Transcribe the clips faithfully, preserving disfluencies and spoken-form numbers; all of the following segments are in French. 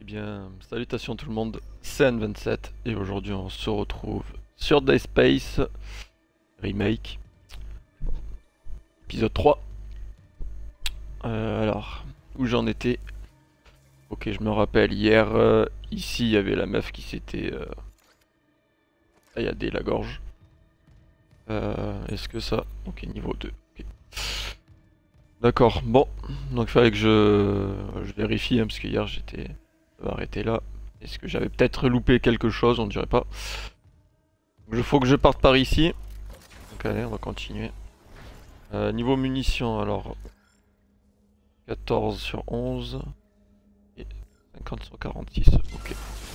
Bien, salutations tout le monde, c'est N vingt-sept et aujourd'hui on se retrouve sur Dead Space Remake, épisode trois. Euh, alors, où j'en étais? Ok, je me rappelle, hier, euh, ici il y avait la meuf qui s'était euh, tailladé la gorge. Euh, Est-ce que ça... Ok, niveau deux. Okay. D'accord, bon, donc il fallait que je, je vérifie, hein, parce que hier j'étais arrêté là. Est-ce que j'avais peut-être loupé quelque chose? On dirait pas. Il faut que je parte par ici. Donc allez, on va continuer. Euh, niveau munitions, alors quatorze sur onze et cinquante sur quarante-six. Ok.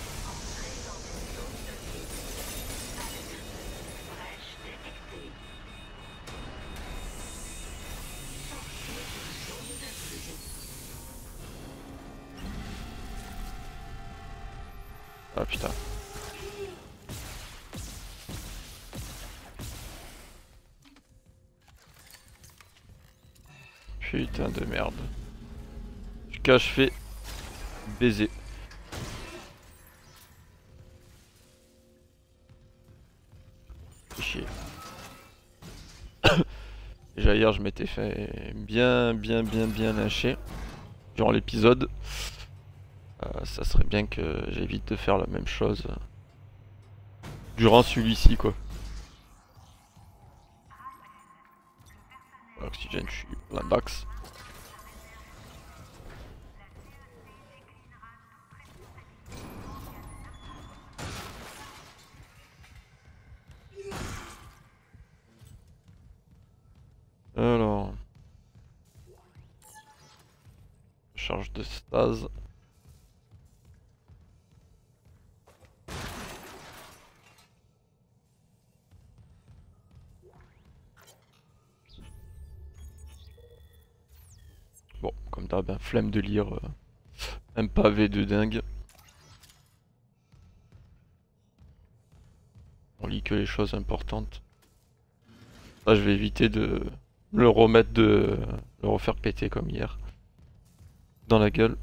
Ah putain. Putain de merde. Du cas, je fais baiser. Chier. Déjà hier, je m'étais fait bien, bien, bien, bien lâcher durant l'épisode. Euh, ça serait bien que j'évite de faire la même chose durant celui-ci, quoi. Oxygène, je suis plein d'axe. Alors, charge de stase. Bon, comme d'hab, hein, flemme de lire euh, un pavé de dingue. On lit que les choses importantes. Là, je vais éviter de le remettre de le refaire péter comme hier. Dans la gueule.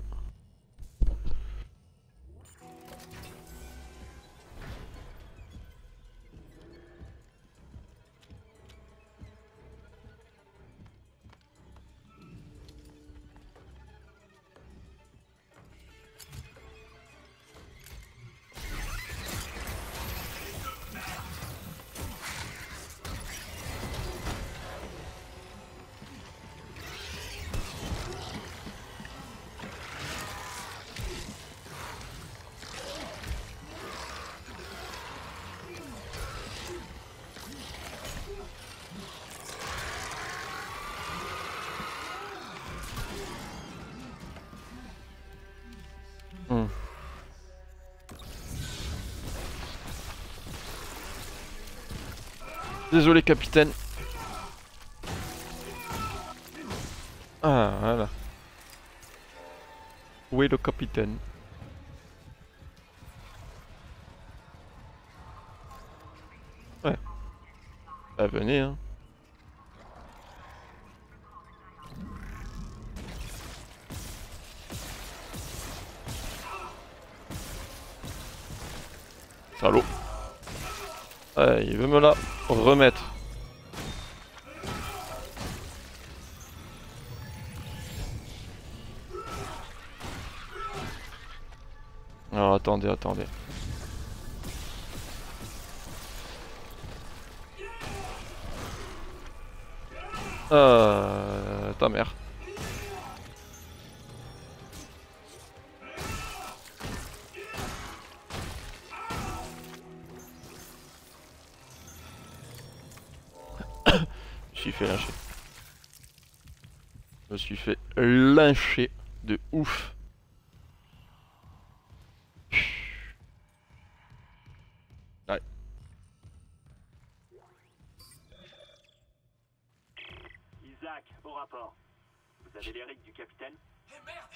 Hmm. Désolé capitaine. Ah voilà. Où est le capitaine? Ouais. Bah venez hein. Salaud. Ouais, il veut me la remettre. Alors attendez, attendez. Euh... Ta mère. Je me suis fait lyncher. Je me suis fait lyncher de ouf. Ouais. Isaac, au rapport. Vous avez l'Eric du capitaine? Eh merde!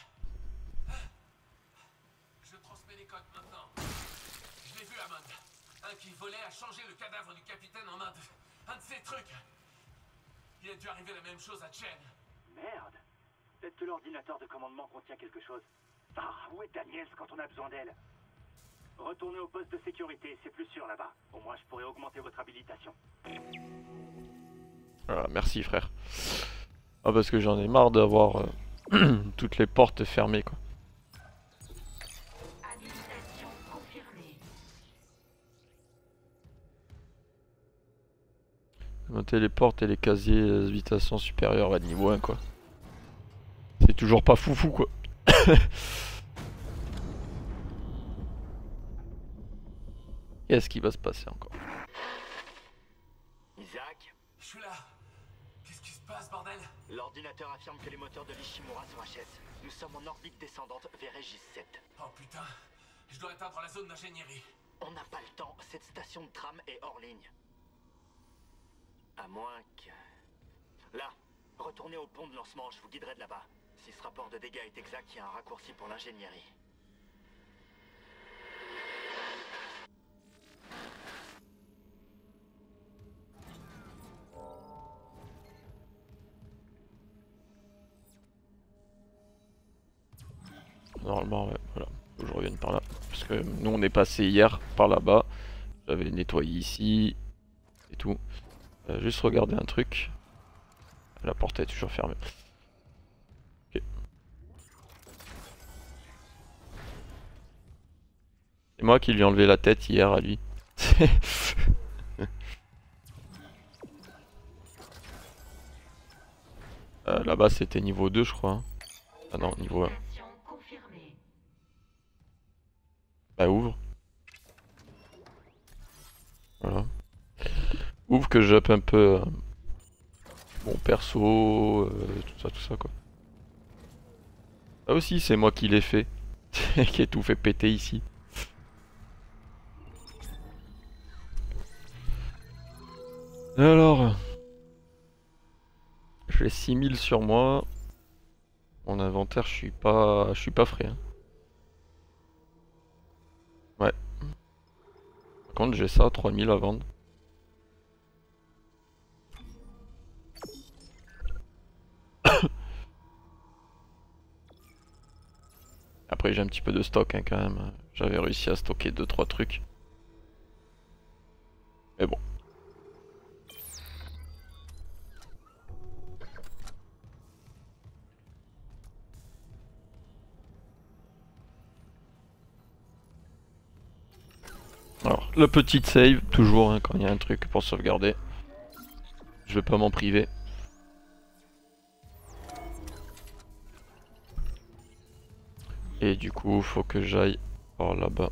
Je transmets les codes maintenant. Je l'ai vu, Hammond. Un qui volait a changé le cadavre du capitaine en un de... un de ces trucs. Il a dû arriver la même chose à Chen. Merde. Peut-être que l'ordinateur de commandement contient quelque chose. Ah, où est Daniels quand on a besoin d'elle? Retournez au poste de sécurité, c'est plus sûr là-bas. Au moins, je pourrais augmenter votre habilitation. Voilà, merci frère. Ah parce que j'en ai marre d'avoir euh, toutes les portes fermées quoi. Habilitation confirmée. Monter les portes et les casiers euh, habitation supérieure à niveau un quoi. C'est toujours pas foufou quoi. Qu'est-ce qui va se passer encore? Isaac, Je suis là. Qu'est-ce qui se passe, bordel? l'ordinateur affirme que les moteurs de l'Ishimura sont H S. Nous sommes en orbite descendante vers Régis sept. Oh putain, je dois atteindre la zone d'ingénierie. On n'a pas le temps, cette station de tram est hors ligne. À moins que... Là, retournez au pont de lancement, je vous guiderai de là-bas. Si ce rapport de dégâts est exact, il y a un raccourci pour l'ingénierie. Normalement, ouais, voilà. Faut que je revienne par là. Parce que nous on est passé hier par là-bas. J'avais nettoyé ici. Et tout. Euh, juste regarder un truc. La porte est toujours fermée. Ok. C'est moi qui lui ai enlevé la tête hier à lui. euh, Là-bas c'était niveau deux je crois. Hein. Ah non, niveau un. Habilitation confirmée. Bah ouvre. Voilà. Ouvre que j'up un peu euh, mon perso, euh, tout ça, tout ça quoi. Ah aussi c'est moi qui l'ai fait. Qui ai tout fait péter ici. Alors... J'ai six mille sur moi. Mon inventaire je suis pas. Je suis pas frais. Hein. Ouais. Par contre j'ai ça, trois mille à vendre. Après j'ai un petit peu de stock hein, quand même. J'avais réussi à stocker deux trois trucs. Mais bon. Alors, le petit save, toujours hein, quand il y a un truc pour sauvegarder. Je vais pas m'en priver. Et du coup, faut que j'aille par là-bas.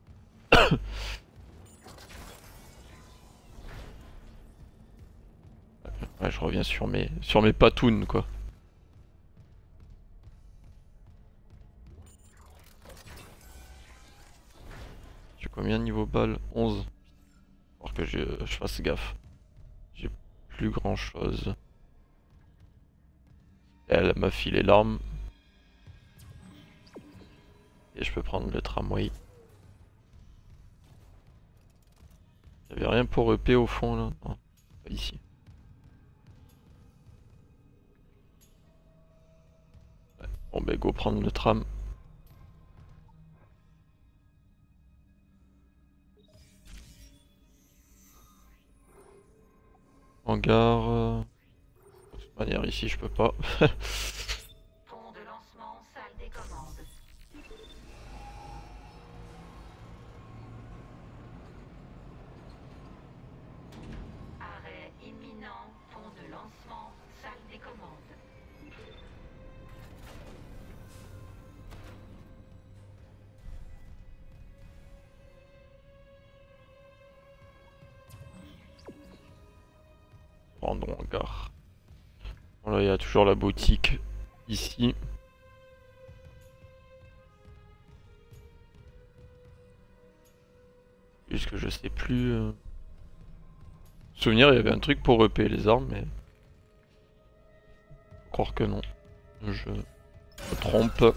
Ouais, je reviens sur mes sur mes patounes quoi. J'ai combien de niveau balle? onze. Faut que je, je fasse gaffe. J'ai plus grand chose. Elle m'a filé l'arme. Et je peux prendre le tramway. Y'avait rien pour E P au fond là? Non, pas ici. Ouais. Bon bah go prendre le tram. Hangar. Euh... De toute manière ici je peux pas. Pont de lancement, salle des commandes. Arrêt imminent, pont de lancement, salle des commandes. Rendons hangar. Voilà, il y a toujours la boutique ici. Puisque je sais plus. Euh... Souvenir, il y avait un truc pour E P les armes, mais. Croire que non. Je me trompe.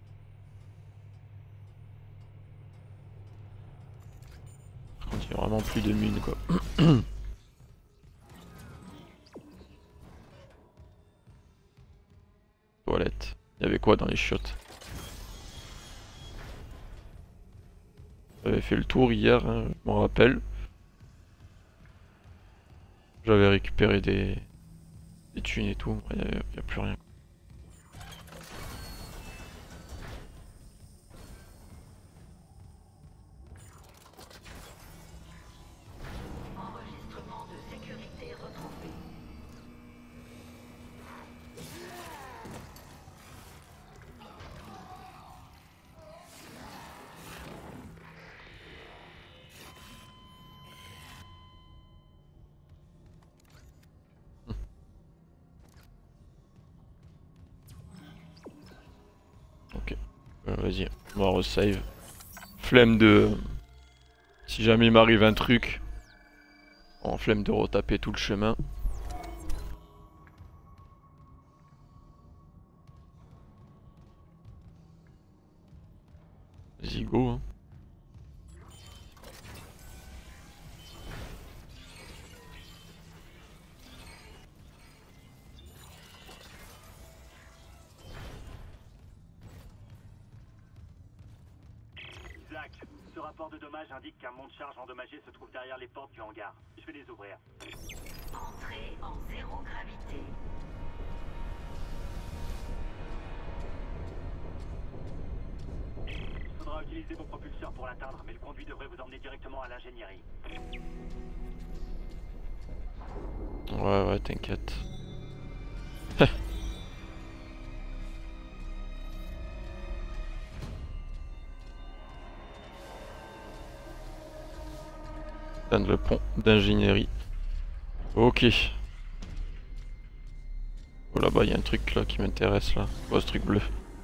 Par contre, il y a vraiment plus plus de mine quoi. Toilette. Il y avait quoi dans les chiottes? J'avais fait le tour hier, hein, je m'en rappelle. J'avais récupéré des... des thunes et tout, il n'y a, a plus rien. Enregistrement de sécurité retrouvé. Ok, euh, vas-y, on va resave. Flemme de... Si jamais il m'arrive un truc, en flemme de retaper tout le chemin. Vas-y, go hein. Zach, ce rapport de dommage indique qu'un monte-charge endommagé se trouve derrière les portes du hangar. Je vais les ouvrir. Entrée en zéro gravité. Il faudra utiliser vos propulseurs pour l'atteindre, mais le conduit devrait vous emmener directement à l'ingénierie. Ouais ouais, t'inquiète. Le pont d'ingénierie. Ok. Oh là-bas il y a un truc là qui m'intéresse là. Oh ce truc bleu.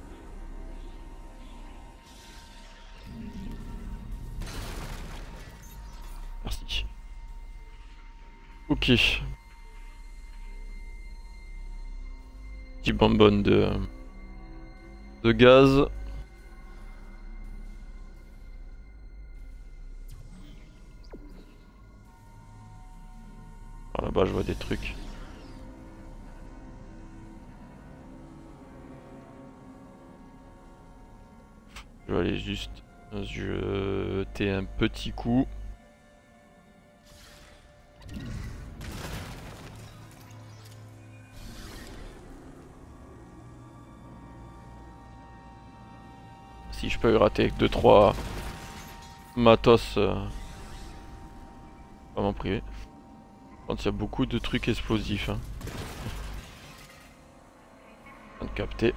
Merci. Ok. Petit bonbonne de de gaz. Ah, là-bas je vois des trucs. Je vais aller juste jeter un petit coup. Si je peux y rater deux trois matos, euh, pas m'en priver. Quand il y a beaucoup de trucs explosifs. Hein. De capter.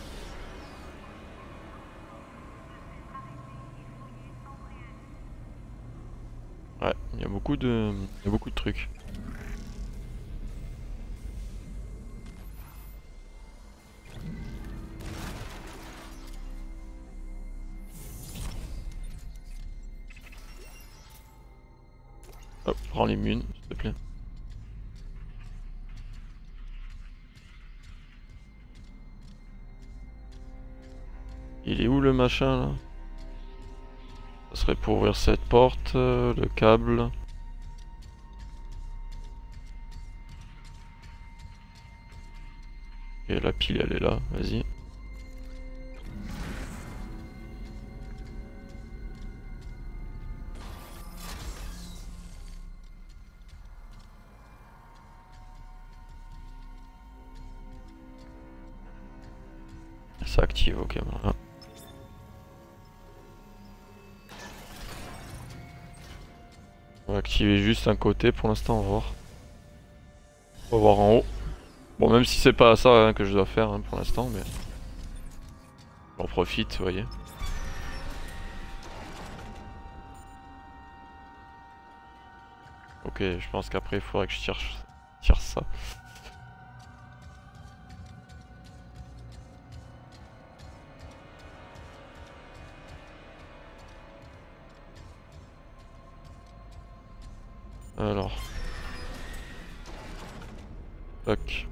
Ouais, il y a beaucoup de, il y a beaucoup de trucs. Hop, prends les munes, s'il te plaît. Il est où le machin là? Ça serait pour ouvrir cette porte, euh, le câble. Et la pile elle est là, vas-y. Ça active, ok voilà. On va activer juste un côté pour l'instant, on va voir. On va voir en haut. Bon, même si c'est pas ça hein, que je dois faire hein, pour l'instant, mais j'en profite, vous voyez. Ok, je pense qu'après il faudrait que je tire, tire ça. Alors. Tac.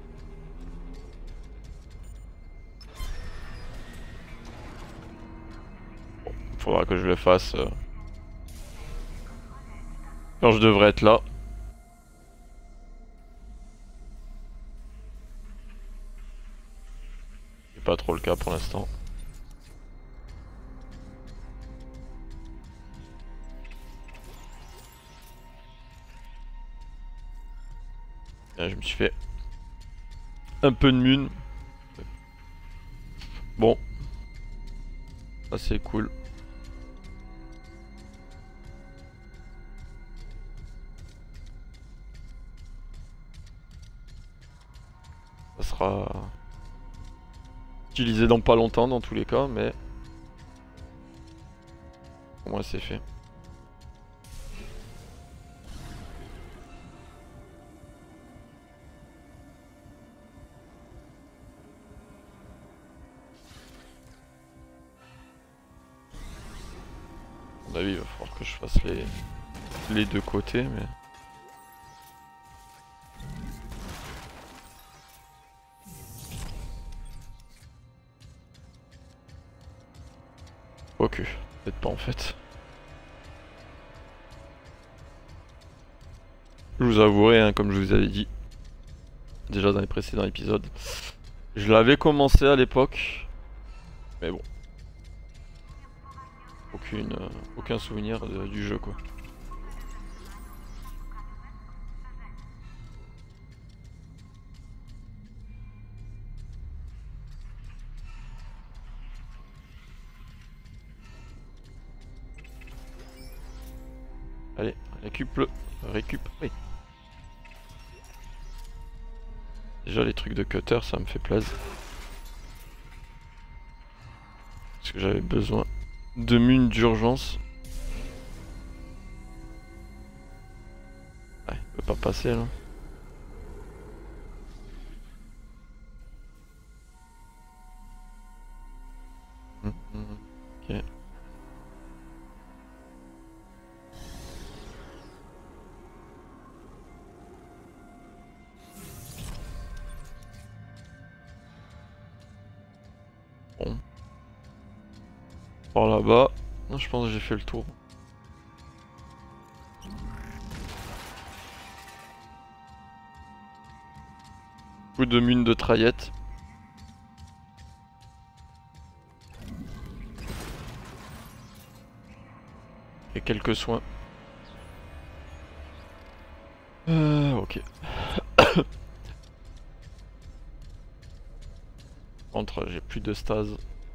Bon, faudra que je le fasse. Euh... Quand je devrais être là. C'est pas trop le cas pour l'instant. Je me suis fait un peu de mune. Bon. Ça c'est cool. Ça sera utilisé dans pas longtemps dans tous les cas, mais au moins c'est fait. À mon avis, il va falloir que je fasse les, les deux côtés, mais... Ok, peut-être pas en fait. Je vous avouerai, hein, comme je vous avais dit, déjà dans les précédents épisodes, je l'avais commencé à l'époque, mais bon. Aucune, euh, aucun souvenir de, du jeu quoi. Allez, récup le... récup, oui. Déjà les trucs de cutter ça me fait plaisir. Parce que j'avais besoin de mines d'urgence. Ouais, il peut pas passer là. Hum, hum, ok. Bon. Par là-bas. Non, je pense que j'ai fait le tour. Coup de mine de traillette. Et quelques soins. Euh, ok. Entre, j'ai plus de stase.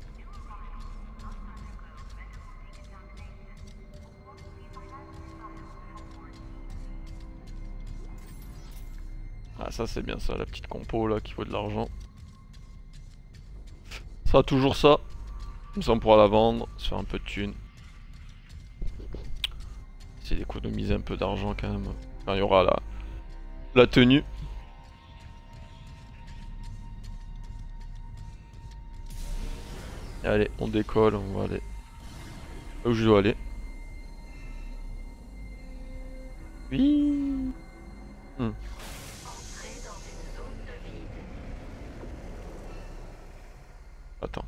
Ah ça c'est bien ça, la petite compo là qui vaut de l'argent. Ça sera toujours ça. Comme ça on pourra la vendre, se faire un peu de thunes. Essayer d'économiser un peu d'argent quand même. Quand il y aura la, la tenue. Allez, on décolle, on va aller là où je dois aller. Oui. Hmm. Attends.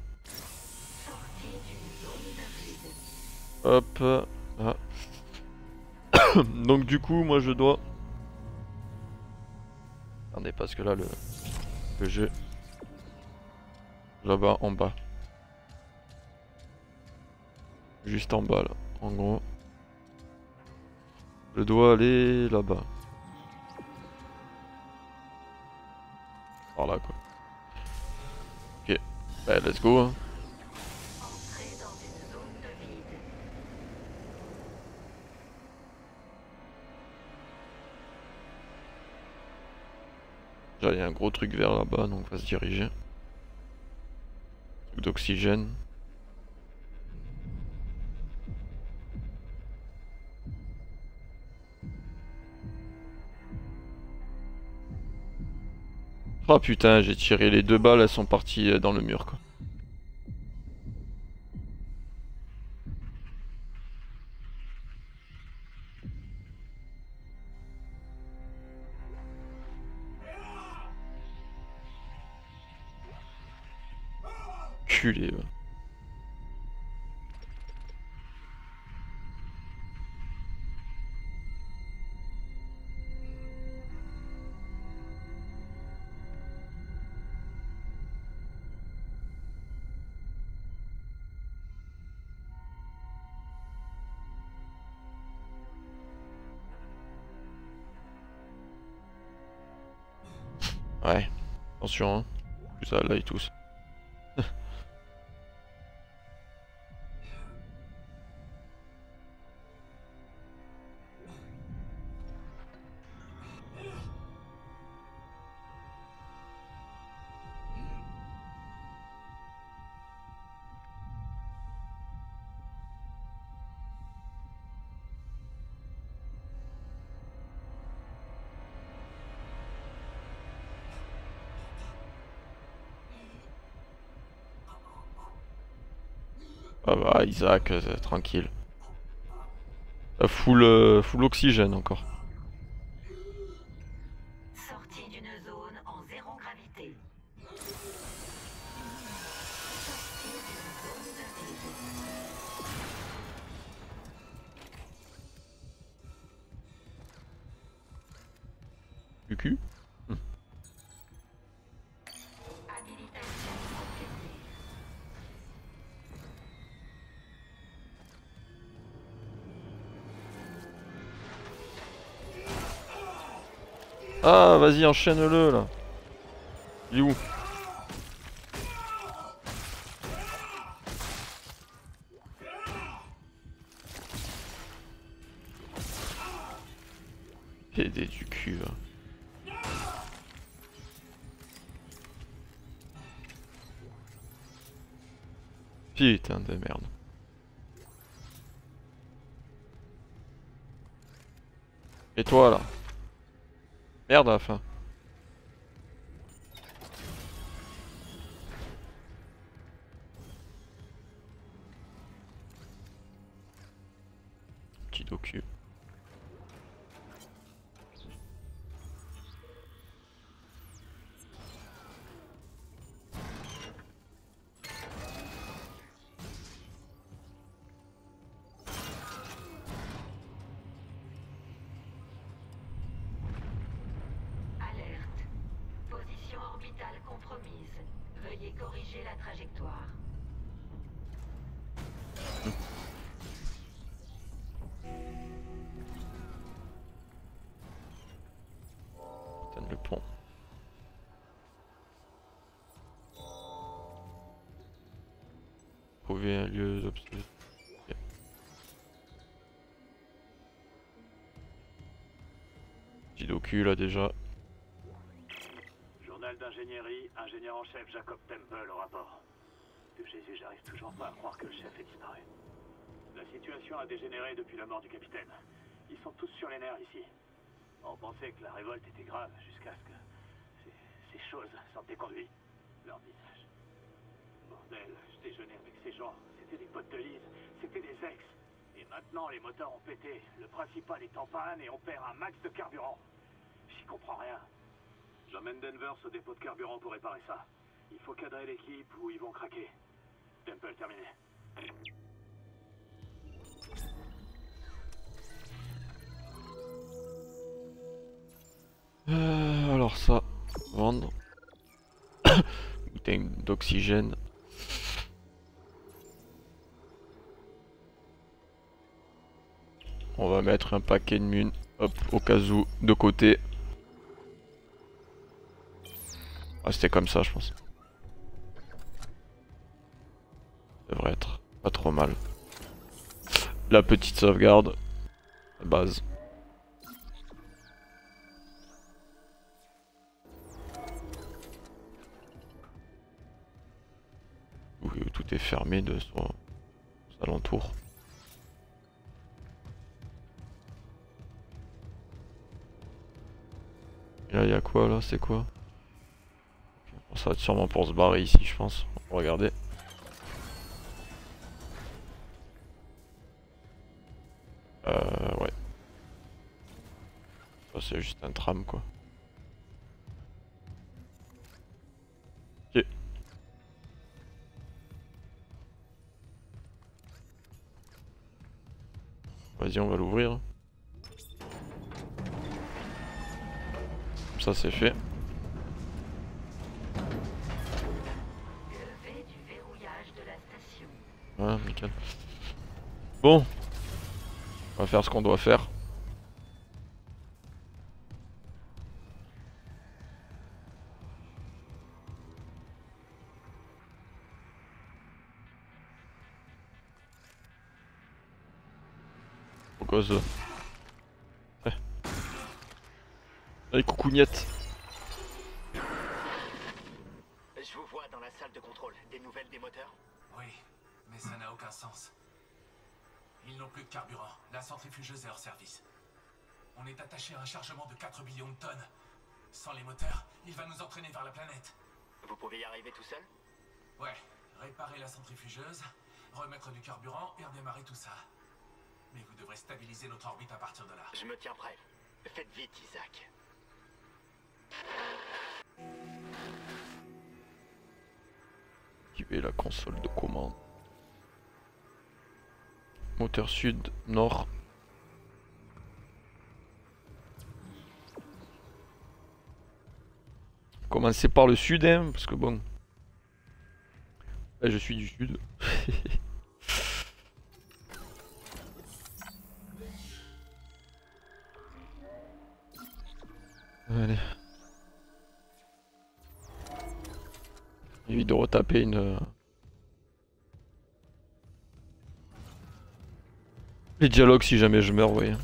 Hop. Ah. Donc du coup, moi je dois... Attendez, parce que là, le, le jeu... Là-bas, en bas. Juste en bas, là. En gros. Je dois aller là-bas. Par là, quoi. Ok. Bah, let's go, hein. Déjà, il y a un gros truc vert là-bas, donc on va se diriger. Truc d'oxygène. Oh putain, j'ai tiré les deux balles, elles sont parties dans le mur, quoi. Culé, ouais. Ouais, attention, hein. Plus ça là et tous. Ah bah Isaac, euh, tranquille. Euh, full, euh, full oxygène encore. Sortie d'une zone en zéro gravité. Sortie d'une zone d'intelligence. Du cul. Habilitation complétée. Ah vas-y enchaîne-le là. Il est où? Aider du cul là. Putain de merde. Et toi là? Merde à la fin. Petit docu. Alerte. Position orbitale compromise. Veuillez corriger la trajectoire. Putain, le pont. Trouver un lieu d'observation. Ok. Petit docu là déjà. Journal d'ingénierie, ingénieur en chef Jacob Temple au rapport. De Jésus, j'arrive toujours pas à croire que le chef ait disparu. La situation a dégénéré depuis la mort du capitaine. Ils sont tous sur les nerfs ici. On pensait que la révolte était grave jusqu'à ce que ces, ces choses sortent des conduits. Leur visage. Bordel, je déjeunais avec ces gens. C'était des potes de Lise, c'était des ex. Et maintenant, les moteurs ont pété. Le principal est en panne et on perd un max de carburant. J'y comprends rien. J'emmène Denver au dépôt de carburant pour réparer ça. Il faut cadrer l'équipe ou ils vont craquer. Temple terminé. Euh, alors ça, vendre. Bouteille d'oxygène. On va mettre un paquet de mun, hop, au cas où, de côté. Ah, c'était comme ça, je pense. Ça devrait être pas trop mal. La petite sauvegarde, la base. Oui, tout est fermé de son alentour. Et là, il y a quoi là? C'est quoi? Bon, ça va être sûrement pour se barrer ici, je pense. On va regarder. Euh, ouais. Ça, c'est juste un tram, quoi. Ok. Vas-y, on va l'ouvrir. Ça, c'est fait. Levé du verrouillage de la station. Ouais, nickel. Bon. On va faire ce qu'on doit faire. cause. Ouais. Allez, coucougnette. Je vous vois dans la salle de contrôle. Des nouvelles des moteurs? Oui, mais ça n'a aucun sens. Ils n'ont plus de carburant. La centrifugeuse est hors service. On est attaché à un chargement de quatre billions de tonnes. Sans les moteurs, il va nous entraîner vers la planète. Vous pouvez y arriver tout seul? Ouais, réparer la centrifugeuse, remettre du carburant et redémarrer tout ça. Mais vous devrez stabiliser notre orbite à partir de là. Je me tiens prêt. Faites vite, Isaac. Activer la console de commande. Moteur sud, nord. Commencer par le sud, hein, parce que bon. Là, je suis du sud. Allez. Évite de retaper une. Les dialogues si jamais je meurs, vous voyez.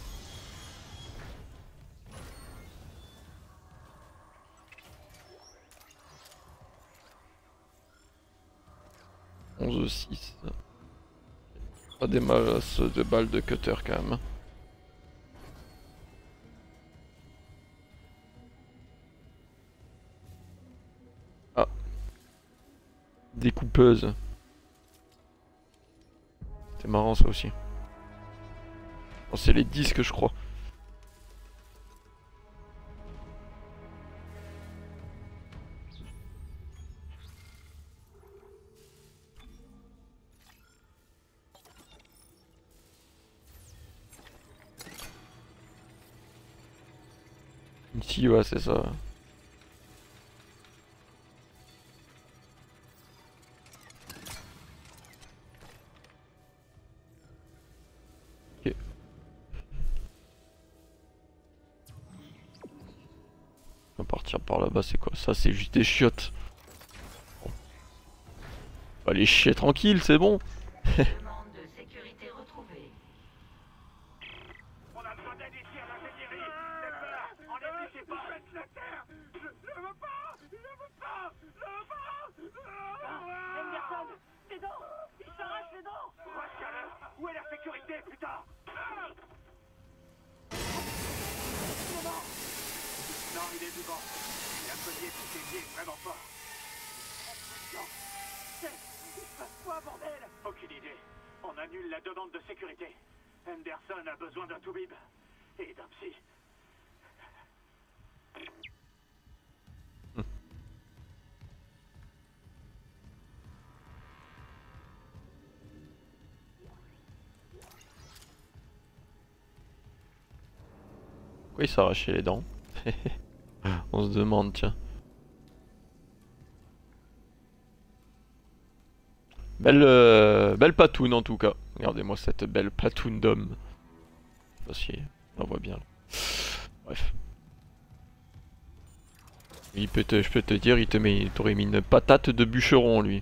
onze six. Pas des masses de balles de cutter quand même. Ah. Découpeuse. C'est marrant ça aussi. Oh, c'est les disques je crois. Ici ouais c'est ça. Ok. On va partir par là-bas, c'est quoi? Ça c'est juste des chiottes. Bon. On va les chier tranquille, c'est bon. Demande de sécurité retrouvée. On a besoin d'aide ici à l'ingénierie. J'ai peur. Enlève-les, pas. Faites la terre. Je, je veux pas. Je veux pas. Je veux pas. Anderson, tes dents. Il s'arrache les dents. Retiens-le. Où est la sécurité, putain? Non, il est vivant. Il a cogné tous ses pieds vraiment fort. Non. C'est... Il se passe quoi, bordel? Aucune idée. On annule la demande de sécurité. Anderson a besoin d'un toubib. Et d'un psy. Pourquoi il s'arrachait les dents? On se demande, tiens. Belle, euh, belle patoune en tout cas. Regardez-moi cette belle patoune d'homme. Je sais pas si on la voit bien là. Bref. Il peut te, je peux te dire, il te met, il t'aurait mis une patate de bûcheron lui.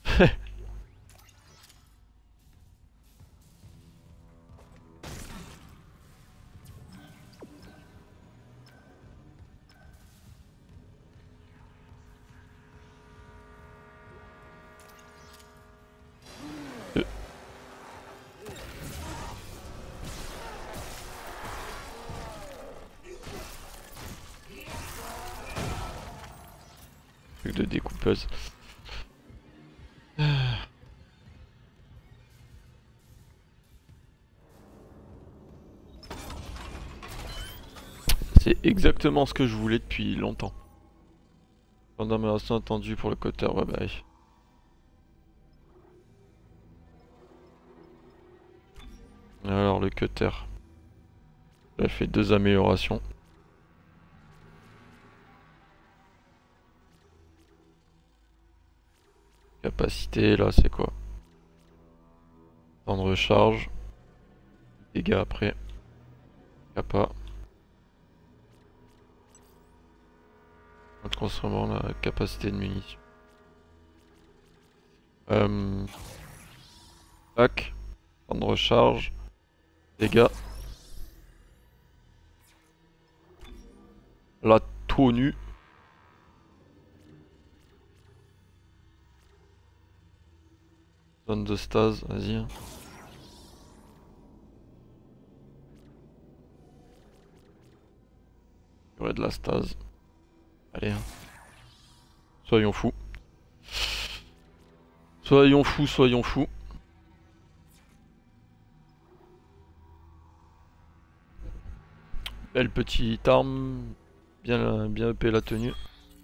Truc de découpeuse. C'est exactement ce que je voulais depuis longtemps. Condamnation attendue pour le cutter, ouais bah oui. Alors le cutter. J'ai fait deux améliorations. Capacité, là c'est quoi? Temps de recharge. Dégâts après. Capa. Transformant la capacité de munitions. Euh... Tac. Temps de recharge. Dégâts. La tenue. Zone de stase, vas-y. Il y aurait de la stase. Allez. Soyons fous. Soyons fous, soyons fous. Belle petite arme. Bien, bien upé la tenue.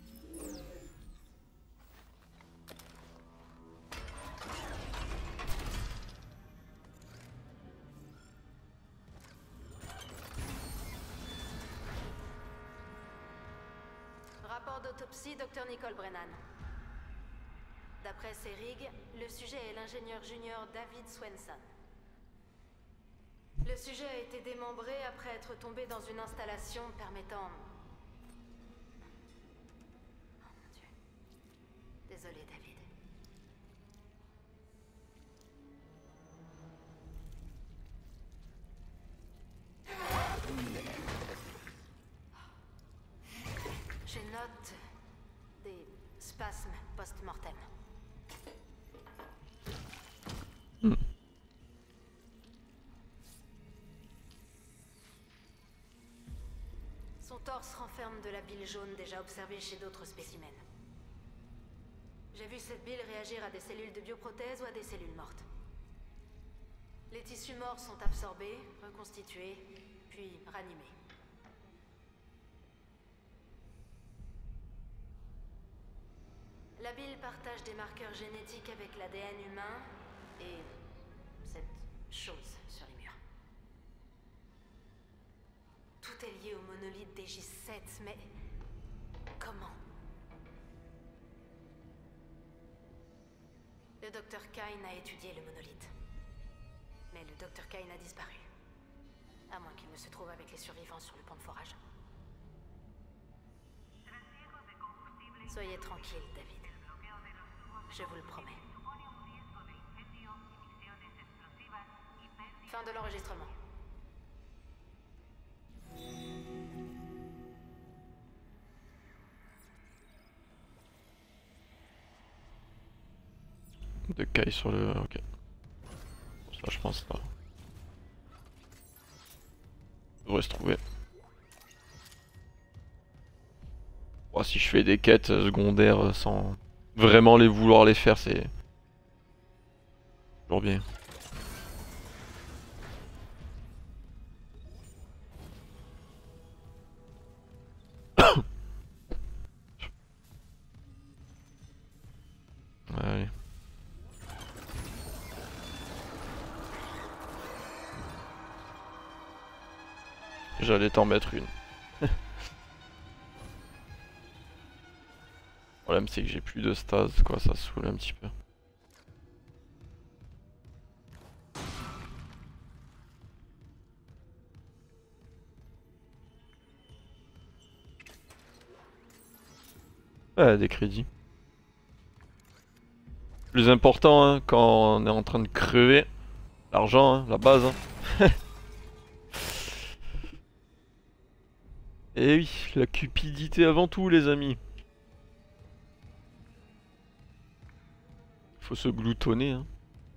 Rapport d'autopsie, docteur Nicole Brennan. D'après ces rigs, le sujet est l'ingénieur junior David Swenson. Le sujet a été démembré après être tombé dans une installation permettant... Oh mon Dieu. Désolé, David. Je note des spasmes post-mortem. Hmm. Son torse renferme de la bile jaune déjà observée chez d'autres spécimens. J'ai vu cette bile réagir à des cellules de bioprothèse ou à des cellules mortes. Les tissus morts sont absorbés, reconstitués, puis ranimés. La bile partage des marqueurs génétiques avec l'A D N humain et cette chose sur les murs. Tout est lié au monolithe D J sept, mais comment? Le docteur Kyne a étudié le monolithe. Mais le docteur Kyne a disparu. À moins qu'il ne se trouve avec les survivants sur le pont de forage. Soyez tranquille, David. Je vous le promets. Fin de l'enregistrement. De caille sur le... ok. Ça je pense pas. Devrait se trouver. Oh, si je fais des quêtes secondaires sans vraiment les vouloir les faire, c'est toujours bien. Allez. J'allais t'en mettre une. Le problème c'est que j'ai plus de stase, quoi, ça saoule un petit peu. Ouais, des crédits. Plus important hein, quand on est en train de crever, l'argent, hein, la base. Hein. Et oui, la cupidité avant tout les amis. Faut se gloutonner hein.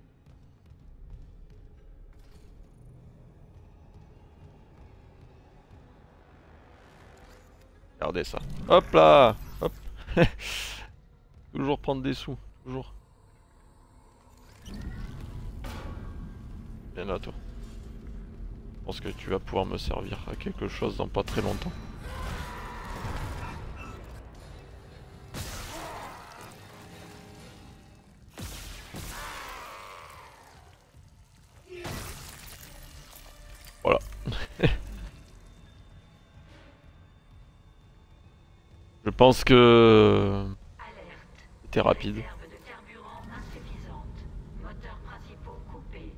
Regardez ça. Hop là. Hop. Toujours prendre des sous. Toujours. Viens là toi. Je pense que tu vas pouvoir me servir à quelque chose dans pas très longtemps. Voilà. Je pense que c'était rapide. Réserve de carburant insuffisante. Moteurs principaux coupés.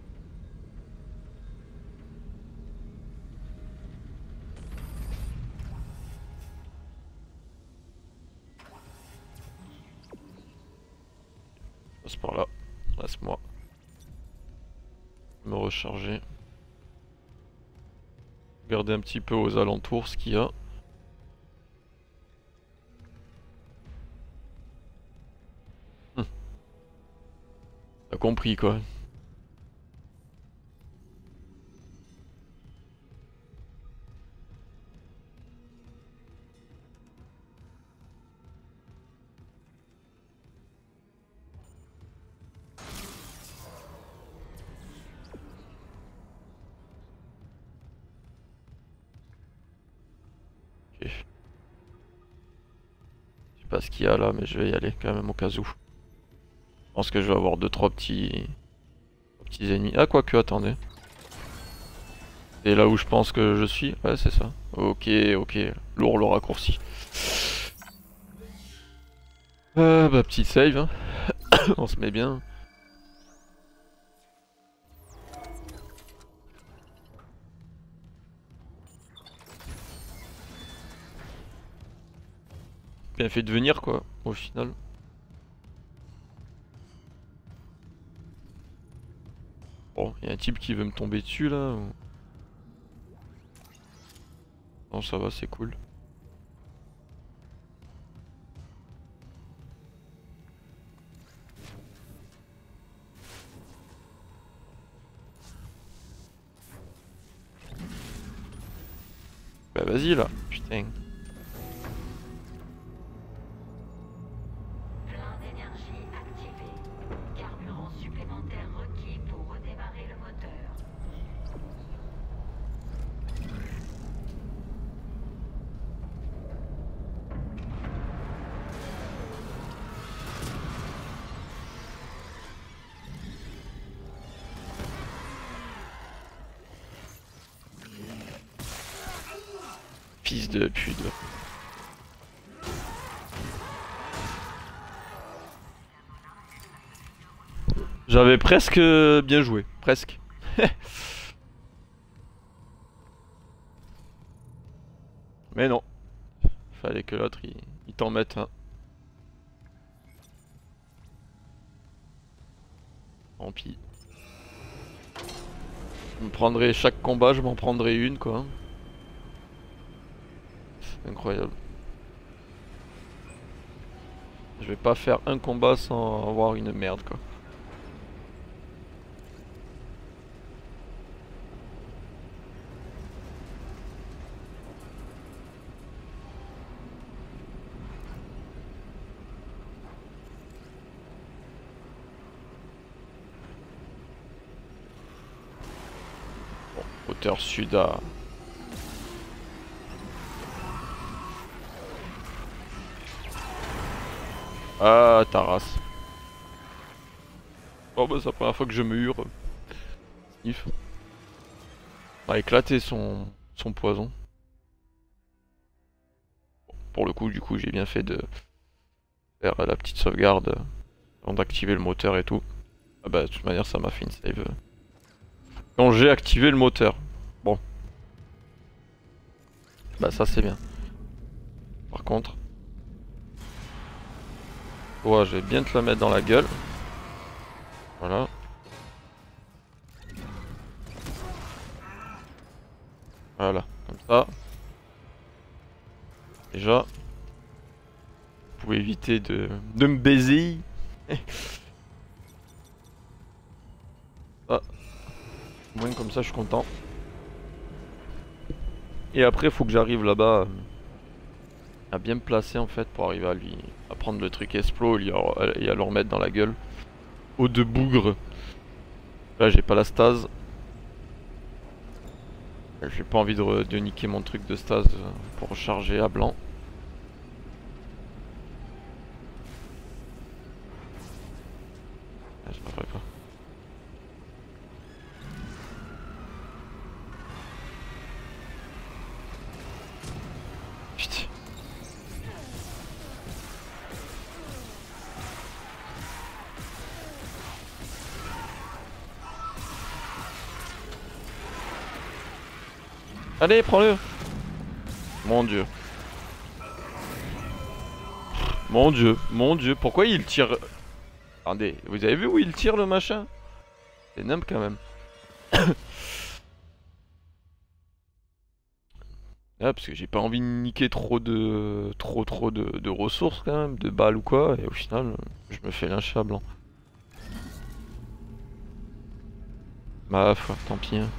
Passe par là. Laisse-moi me recharger. Regardez un petit peu aux alentours ce qu'il y a. Hum. T'as compris quoi. Ok. Je sais pas ce qu'il y a là, mais je vais y aller quand même au cas où. Je pense que je vais avoir deux trois petits petits ennemis. Ah quoique, attendez. C'est là où je pense que je suis. Ouais, c'est ça. Ok, ok. Lourd le raccourci. Euh, bah petite save. Hein. On se met bien. Bien fait de venir quoi, au final. Bon, il y a un type qui veut me tomber dessus là. Ou... Non, ça va, c'est cool. Bah vas-y là, putain. Plein d'énergie activé. Carburant supplémentaire requis pour redémarrer le moteur. Fils de pute. J'avais presque bien joué, presque. Mais non. Fallait que l'autre il, il t'en mette un. Tant pis. Je me prendrai chaque combat, je m'en prendrai une quoi. C'est incroyable. Je vais pas faire un combat sans avoir une merde quoi. Bon, hauteur sud à... Ah, ta race. Oh bah c'est la première fois que je me hurle. Sniff. On a éclaté son, son poison. Bon, pour le coup, du coup, j'ai bien fait de faire la petite sauvegarde avant d'activer le moteur et tout. Ah bah de toute manière, ça m'a fait une save. Quand j'ai activé le moteur. Bon. Bah ça c'est bien. Par contre... Ouais, je vais bien te la mettre dans la gueule. Voilà. Voilà, comme ça. Déjà. Vous pouvez éviter de, de me baiser. Ah. Au moins comme ça je suis content. Et après faut que j'arrive là-bas à bien me placer en fait pour arriver à lui à prendre le truc explo et à le remettre dans la gueule. Eau de bougre. Là j'ai pas la stase. J'ai pas envie de, de niquer mon truc de stase pour recharger à blanc. Ah, je m'en ferai pas. Putain. Allez, prends-le. Mon dieu. Mon dieu, mon dieu, pourquoi il tire... Attendez, vous avez vu où il tire le machin? C'est nimp quand même. Ah, parce que j'ai pas envie de niquer trop de trop trop de, de ressources quand même, de balles ou quoi, et au final je me fais lyncher à blanc. Ma foi, tant pis. Hein.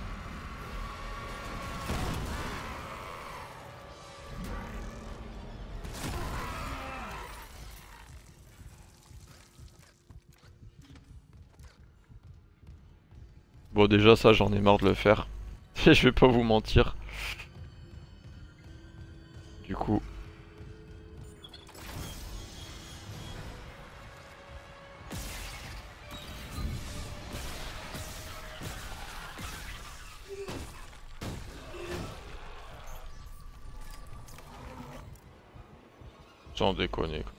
Bon déjà ça j'en ai marre de le faire. Je vais pas vous mentir. Du coup. Sans déconner quoi.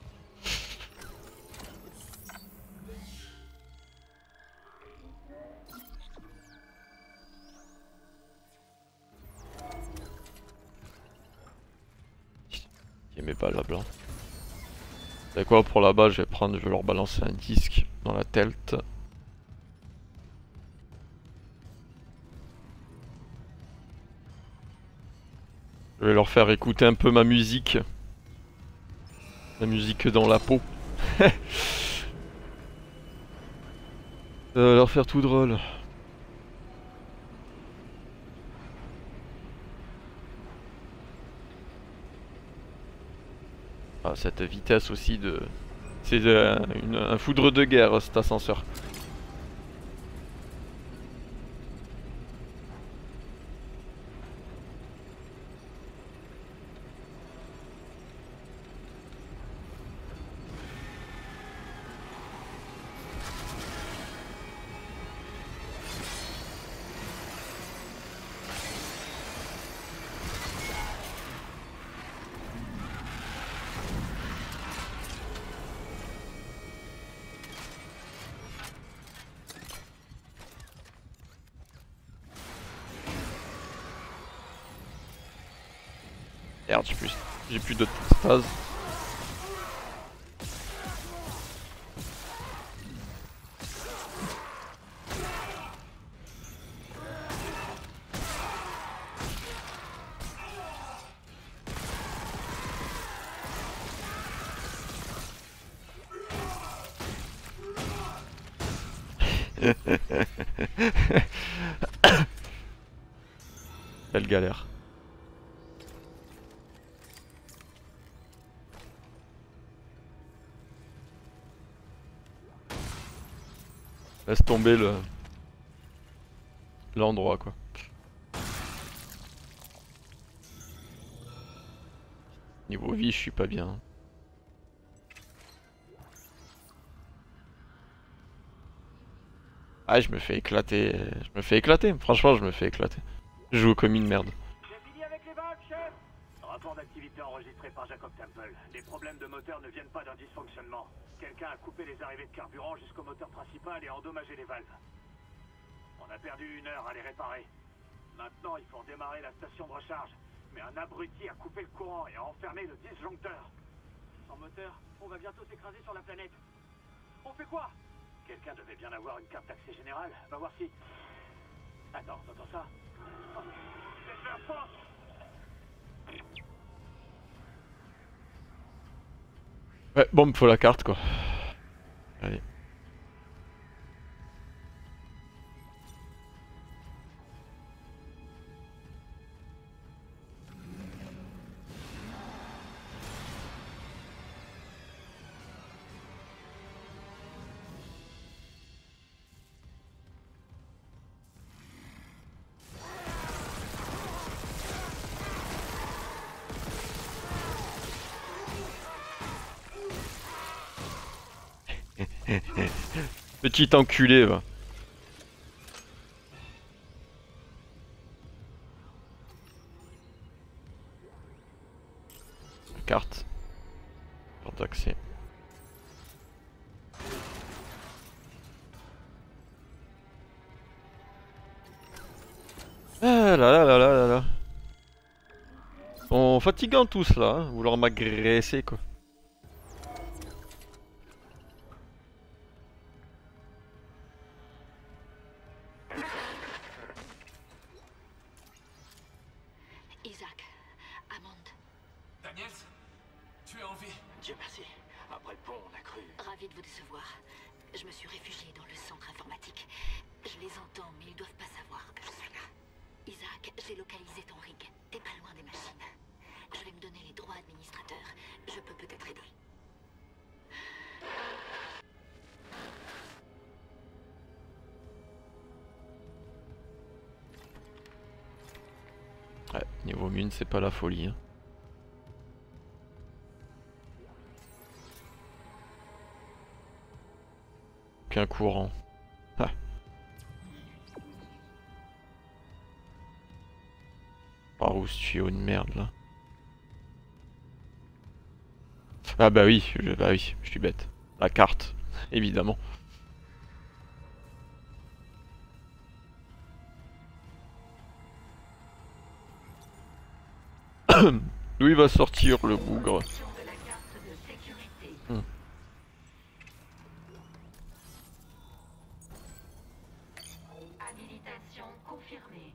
Mais pas là blanc. C'est quoi pour là-bas, je vais prendre, je vais leur balancer un disque dans la tête. Je vais leur faire écouter un peu ma musique. La musique dans la peau. Ça va leur faire tout drôle. Ah, cette vitesse aussi de... C'est euh, une- un foudre de guerre cet ascenseur. Merde, j'ai plus, j'ai plus de stase. Quelle galère. Laisse tomber le l'endroit quoi. Niveau vie, je suis pas bien. Ah, je me fais éclater. Je me fais éclater. Franchement, je me fais éclater. Je joue comme une merde. J'ai fini avec les valves, chef. Rapport d'activité enregistré par Jacob Temple. Les problèmes de moteur ne viennent pas d'un dysfonctionnement. Quelqu'un a coupé les arrivées de carburant jusqu'au moteur principal et a endommagé les valves. On a perdu une heure à les réparer. Maintenant, il faut redémarrer la station de recharge. Mais un abruti a coupé le courant et a enfermé le disjoncteur. Sans moteur, on va bientôt s'écraser sur la planète. On fait quoi? Quelqu'un devait bien avoir une carte d'accès générale. Va voir si... Attends, t'entends ça? Oh, c'est leur force. Ouais, bon, me faut la carte quoi. Allez. Petit enculé va. Carte. Carte d'accès. Ah là là là là là là. Ils sont fatigants tous là, hein, vouloir m'agresser quoi. Isaac, en vie. Dieu merci. Après le pont, on a cru... Ravi de vous décevoir. Je me suis réfugiée dans le centre informatique. Je les entends, mais ils doivent pas savoir que je suis là. Isaac, j'ai localisé ton rig. T'es pas loin des machines. Je vais me donner les droits administrateurs. Je peux peut-être aider. Ouais, niveau mine, c'est pas la folie. Hein. Aucun courant. Ah. Par où ce tuyau de merde là? Ah bah oui, je, bah oui, je suis bête. La carte, évidemment. D'où il va sortir le bougre? Hmm. Habilitation confirmée.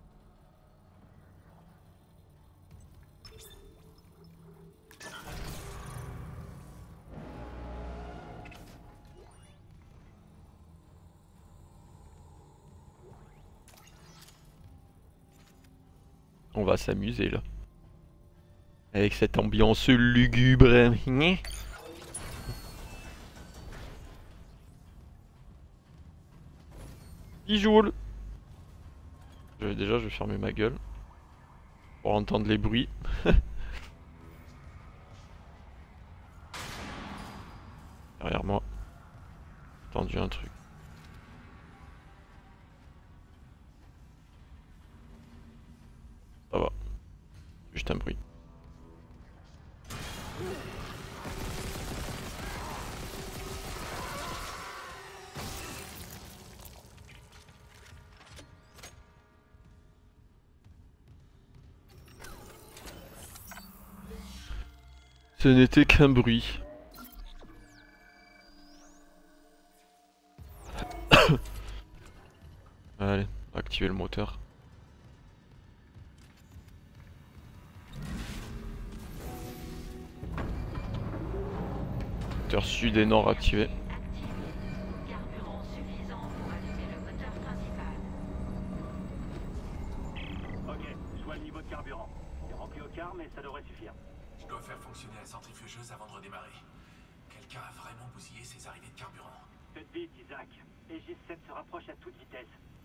On va s'amuser là. Avec cette ambiance lugubre. Il joue. Je vais, déjà, je vais fermer ma gueule. Pour entendre les bruits. Derrière moi. J'ai entendu un truc. Ça va. Juste un bruit. Ce n'était qu'un bruit. Allez, activer le moteur. Moteur sud et nord activé. Carburant suffisant pour allumer le moteur principal. Ok, je vois le niveau de carburant. C'est rempli au quart, mais ça devrait suffire. Je dois faire fonctionner la centrifugeuse avant de redémarrer. Quelqu'un a vraiment bousillé ses arrivées de carburant. Faites vite, Isaac. Et G sept se rapproche à toute vitesse.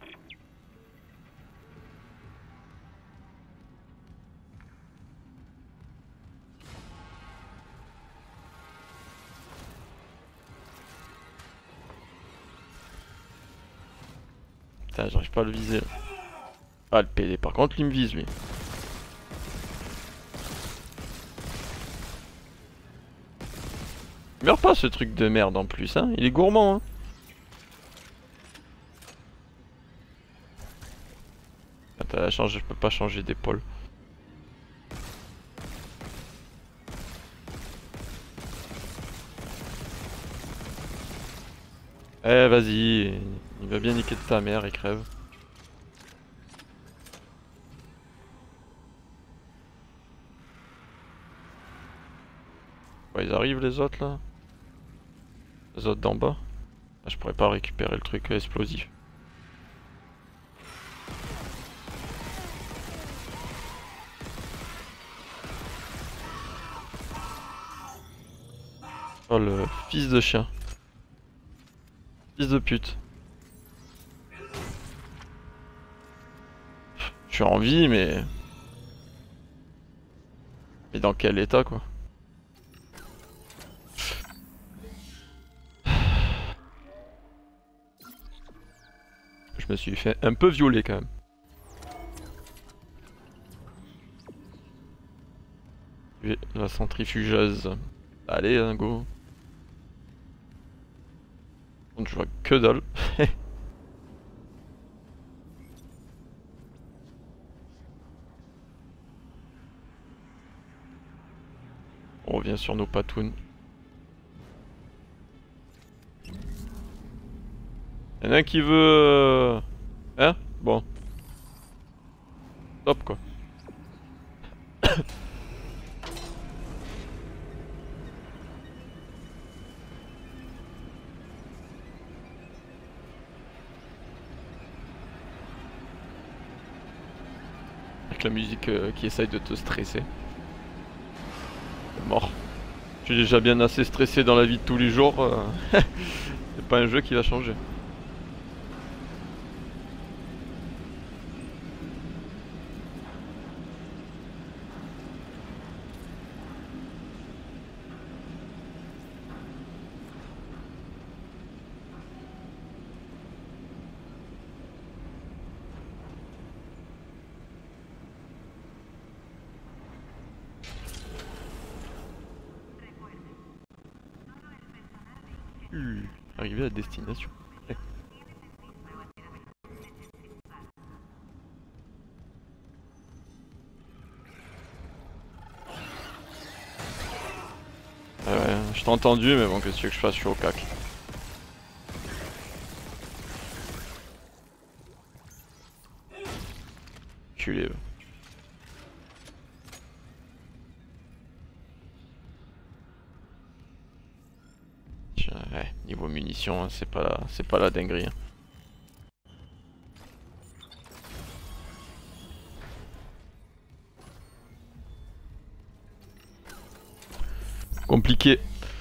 Putain, j'arrive pas à le viser là. Ah, le P D, par contre, il me vise lui. Il meurt pas ce truc de merde en plus, hein. Il est gourmand, hein. Ah, t'as la chance, je peux pas changer d'épaule. Eh, vas-y. Il va bien niquer de ta mère et crève. Ouais, ils arrivent les autres là. Les autres d'en bas. Ah, je pourrais pas récupérer le truc explosif. Oh le fils de chien. Fils de pute. Je suis en vie mais... Mais dans quel état quoi? Je me suis fait un peu violer quand même. Et la centrifugeuse. Allez, hein, go. Je vois que dalle. On revient sur nos patounes. Y'en a un qui veut... Hein? Bon. Top quoi. la musique euh, qui essaye de te stresser. C'est mort. Je suis déjà bien assez stressé dans la vie de tous les jours. Euh... C'est pas un jeu qui va changer. Uh, arrivé à destination. Ouais. Ah ouais, je t'ai entendu, mais bon, qu'est-ce que tu veux que je fasse? Je suis au cac. Culé. Ouais, niveau munitions, hein, c'est pas la, c'est pas la dinguerie. Hein. Compliqué.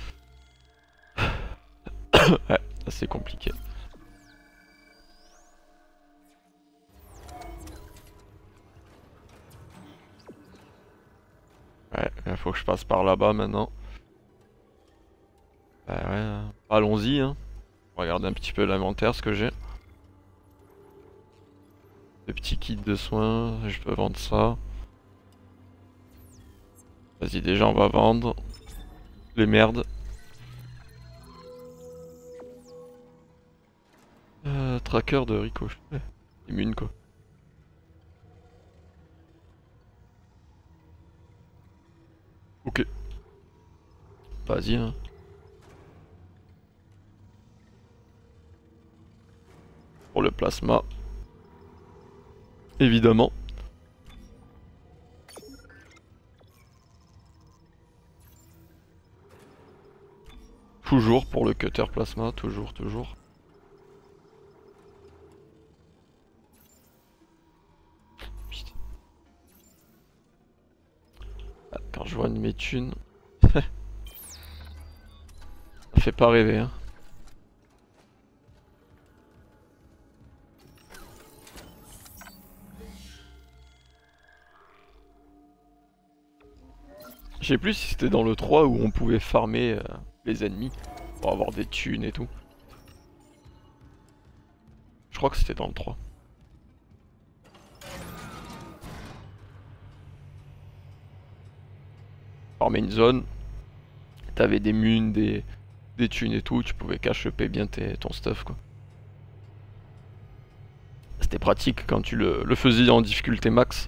Ouais, c'est compliqué. Ouais, il faut que je passe par là-bas maintenant. Bah ouais, allons-y, hein. Regarde un petit peu l'inventaire, ce que j'ai. Le petit kit de soins, je peux vendre ça. Vas-y, déjà on va vendre. Les merdes. Euh, tracker de ricochet. Immune quoi. Ok. Vas-y hein. Pour le plasma. Évidemment. Toujours pour le cutter plasma, toujours, toujours. Putain. Ah, quand je vois une mes thunes. Ça fait pas rêver hein. Je sais plus si c'était dans le trois où on pouvait farmer euh, les ennemis pour avoir des thunes et tout. Je crois que c'était dans le trois. Farmer une zone, t'avais des munes, des, des thunes et tout, tu pouvais cache-up bien tes, ton stuff quoi. C'était pratique quand tu le, le faisais en difficulté max.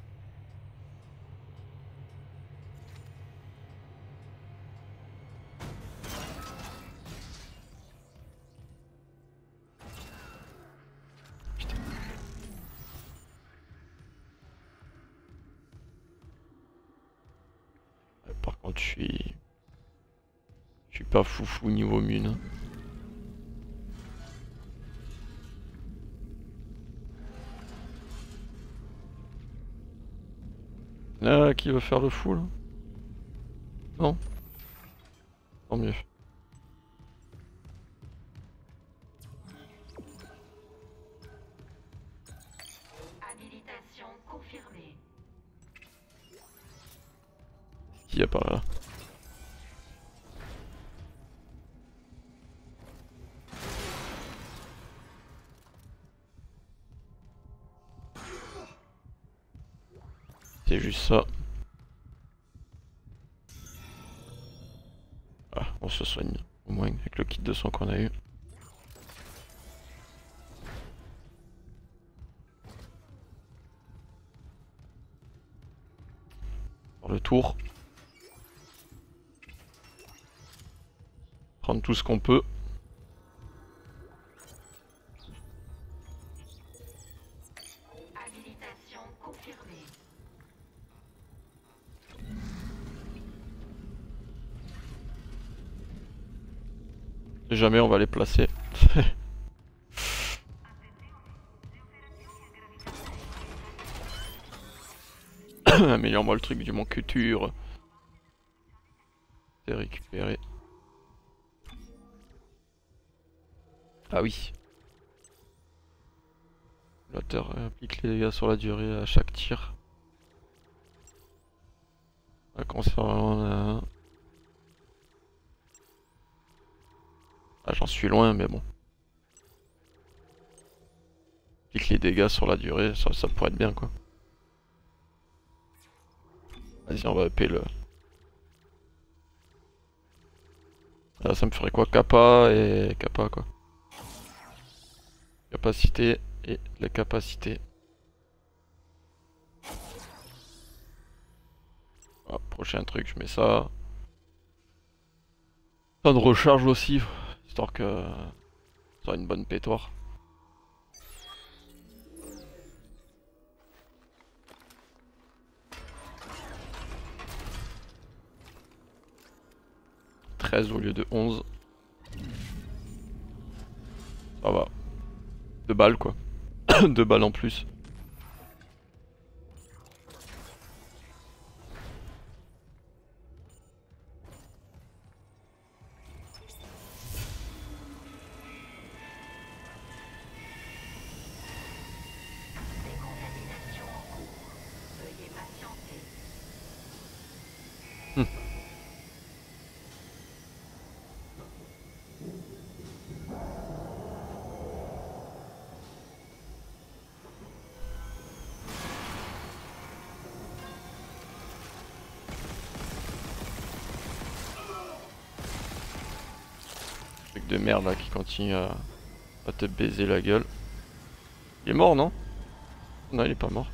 Par contre, je suis... Je suis pas foufou niveau mune. Là, qui veut faire le fou, là? Non? Tant mieux. Habilitation confirmée. Qu'est-ce qu'il y a par là? C'est juste ça. Ah, on se soigne, au moins avec le kit de soins qu'on a eu. Pour le tour. Prendre tout ce qu'on peut. Habilitation confirmée. Si jamais on va les placer. Améliore-moi le truc du mon culture. C'est récupéré. Ah oui. L'auteur applique les dégâts sur la durée à chaque tir. Ah, concernant, euh... ah, j'en suis loin, mais bon. Applique les dégâts sur la durée, ça, ça pourrait être bien quoi. Vas-y, on va upper le. Là, ça me ferait quoi? Kappa et Kappa quoi. Capacité et la capacité. Ah, prochain truc, je mets ça. Temps de recharge aussi, histoire que ça ait une bonne pétoire. treize au lieu de onze. Ça va. Deux balles quoi. Deux balles en plus. Hmm. Truc de merde là qui continue à, à te baiser la gueule. Il est mort non? Non, il est pas mort.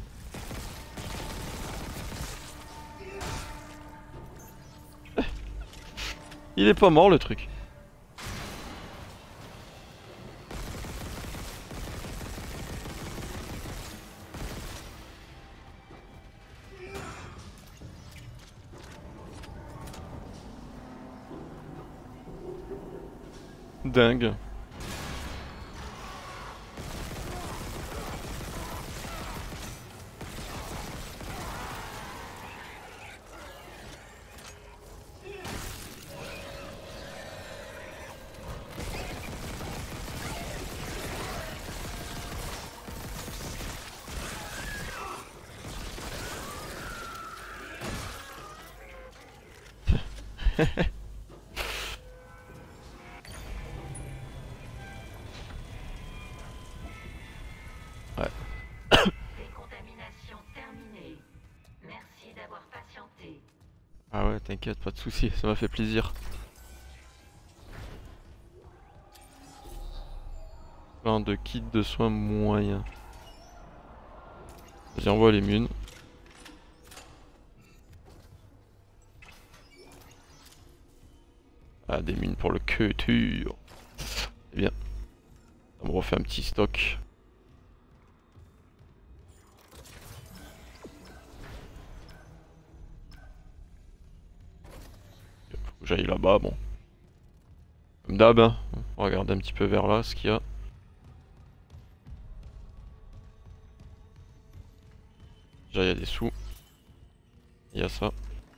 Il est pas mort le truc. Dingue. Ouais. Décontamination terminée. Merci d'avoir patienté. Ah ouais, t'inquiète, pas de soucis, ça m'a fait plaisir. Plein de kits de soins moyens. Vas-y, envoie les munes. Ah, des mines pour le culture. C'est bien. Ça me refait un petit stock. Faut que j'aille là-bas, bon. Comme d'hab, hein. On va regarder un petit peu vers là ce qu'il y a. Déjà, il y a des sous. Il y a ça.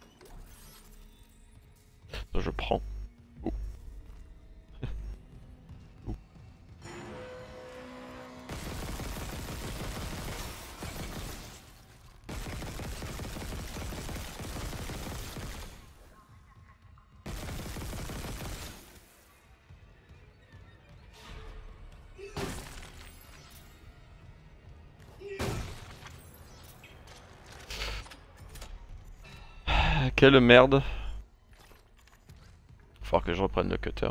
Ça, je prends. Oh. Oh. Quelle merde. Faut falloir que je reprenne le cutter.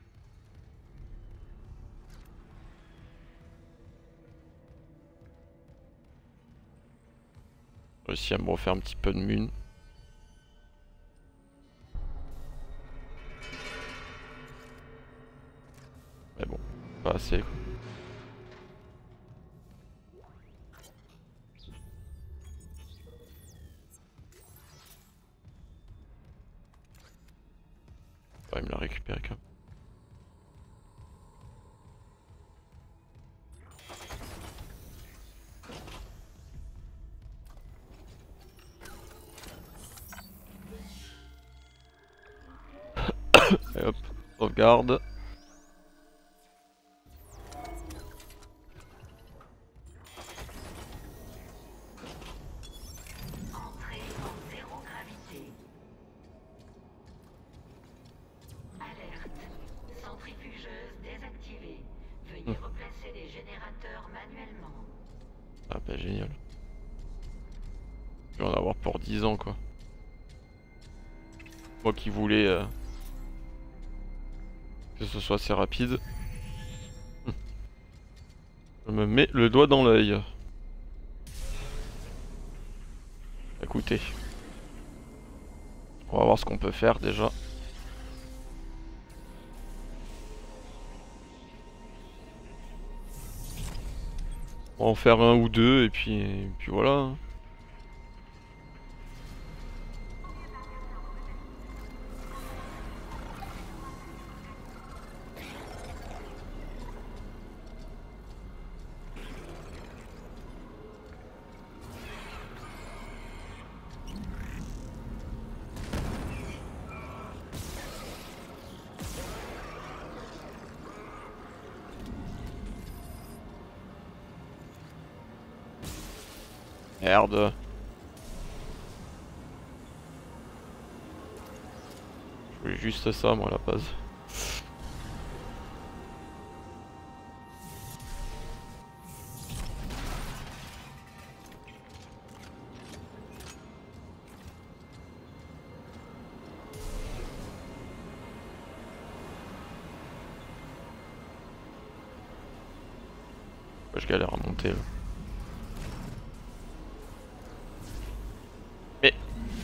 J'ai réussi à me refaire un petit peu de mune. Mais bon, pas assez quoi. Ouais, il me l'a récupéré quand même. Et hop, sauvegarde. Entrée en zéro gravité. Alerte. Centrifugeuse désactivée. Veuillez Hmm. replacer les générateurs manuellement. Ah bah génial. Je vais en avoir pour dix ans quoi. Moi qui voulais euh, que ce soit assez rapide. Je me mets le doigt dans l'œil. Écoutez. On va voir ce qu'on peut faire déjà. On va en faire un ou deux et puis, et puis voilà. Hein. Merde. Je voulais juste ça moi à la base. Je galère à monter là. Mais...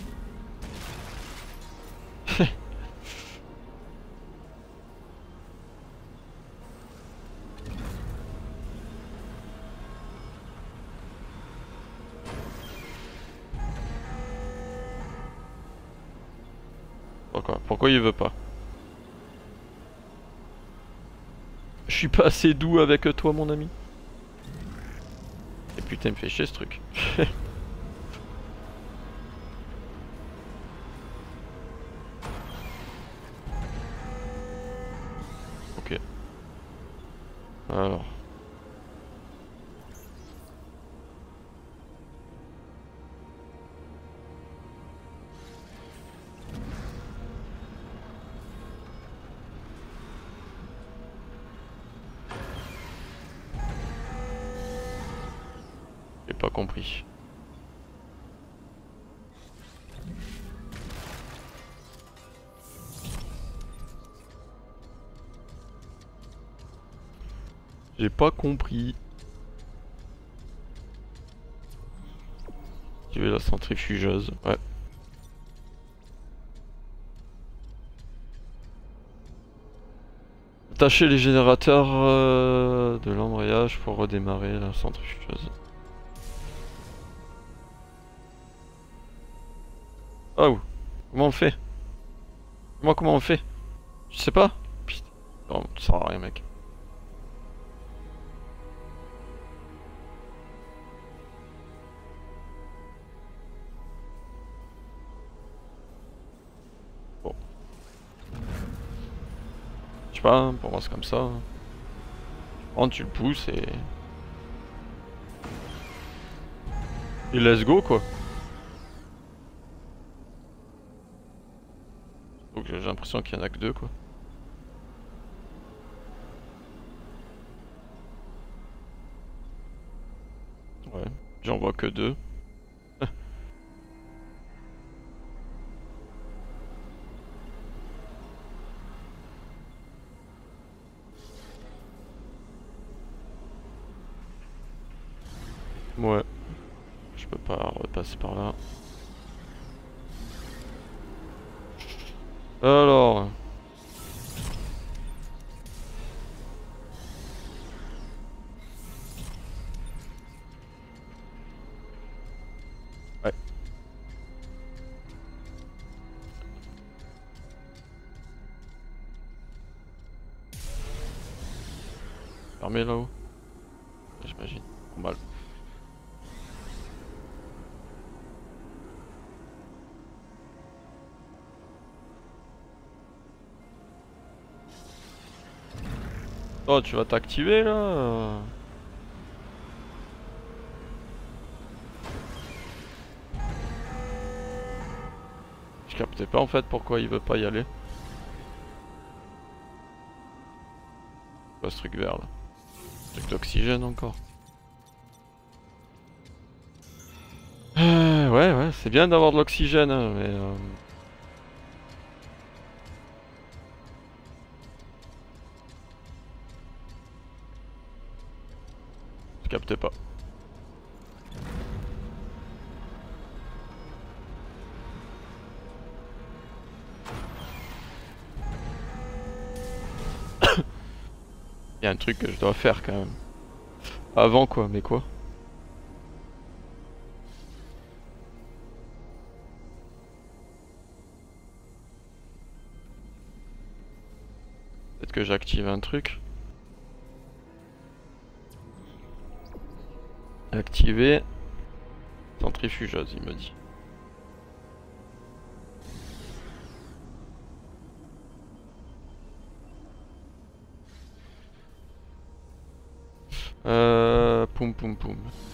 Pourquoi Pourquoi il veut pas? Je suis pas assez doux avec toi mon ami. Et putain il me fait chier ce truc. Ok. Alors. J'ai pas compris. J'ai pas compris. Tu veux la centrifugeuse, ouais. Attacher les générateurs euh, de l'embrayage pour redémarrer la centrifugeuse. Oh, comment on fait? Moi comment on fait? Je sais pas. Putain, non, ça sert à rien mec. Bon. Je sais pas, pour moi c'est comme ça. Tu prends, tu le pousses et... Et let's go quoi. Donc j'ai l'impression qu'il y en a que deux quoi. Ouais, j'en vois que deux. Ouais. Je peux pas repasser par là. Alors... Ouais. Fermé là-haut. J'imagine. Normal. Oh, tu vas t'activer là euh. Je captais pas en fait pourquoi il veut pas y aller. Pas ce truc vert là. Truc d'oxygène encore. Euh, ouais ouais, c'est bien d'avoir de l'oxygène hein, mais... Euh... Je captais pas. Il y a un truc que je dois faire quand même. Avant quoi, mais quoi? Peut-être que j'active un truc. Activer centrifugeuse, il me dit. Euh... Poum poum poum.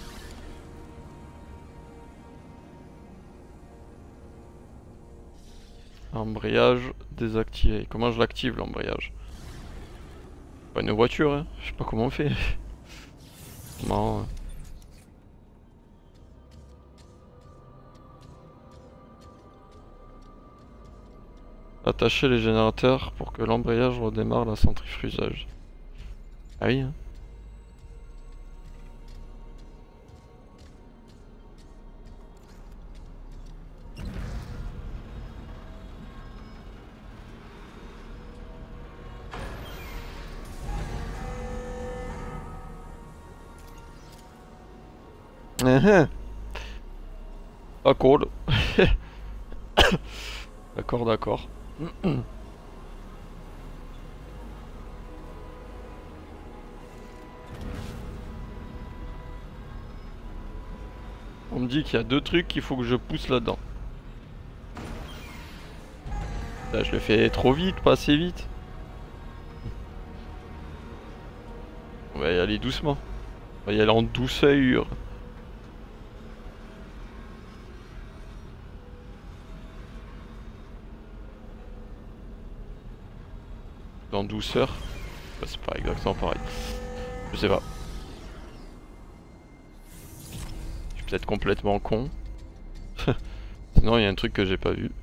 Embrayage désactivé. Comment je l'active l'embrayage? Pas une voiture, hein. Je sais pas comment on fait. Non. Attacher les générateurs pour que l'embrayage redémarre la centrifugage. Ah oui, hein. D'accord. D'accord, d'accord. On me dit qu'il y a deux trucs qu'il faut que je pousse là-dedans. Là, je le fais trop vite, pas assez vite. On va y aller doucement. On va y aller en douceur. En douceur. Bah, c'est pas exactement pareil. Je sais pas. Je suis peut-être complètement con. Sinon, il y a un truc que j'ai pas vu.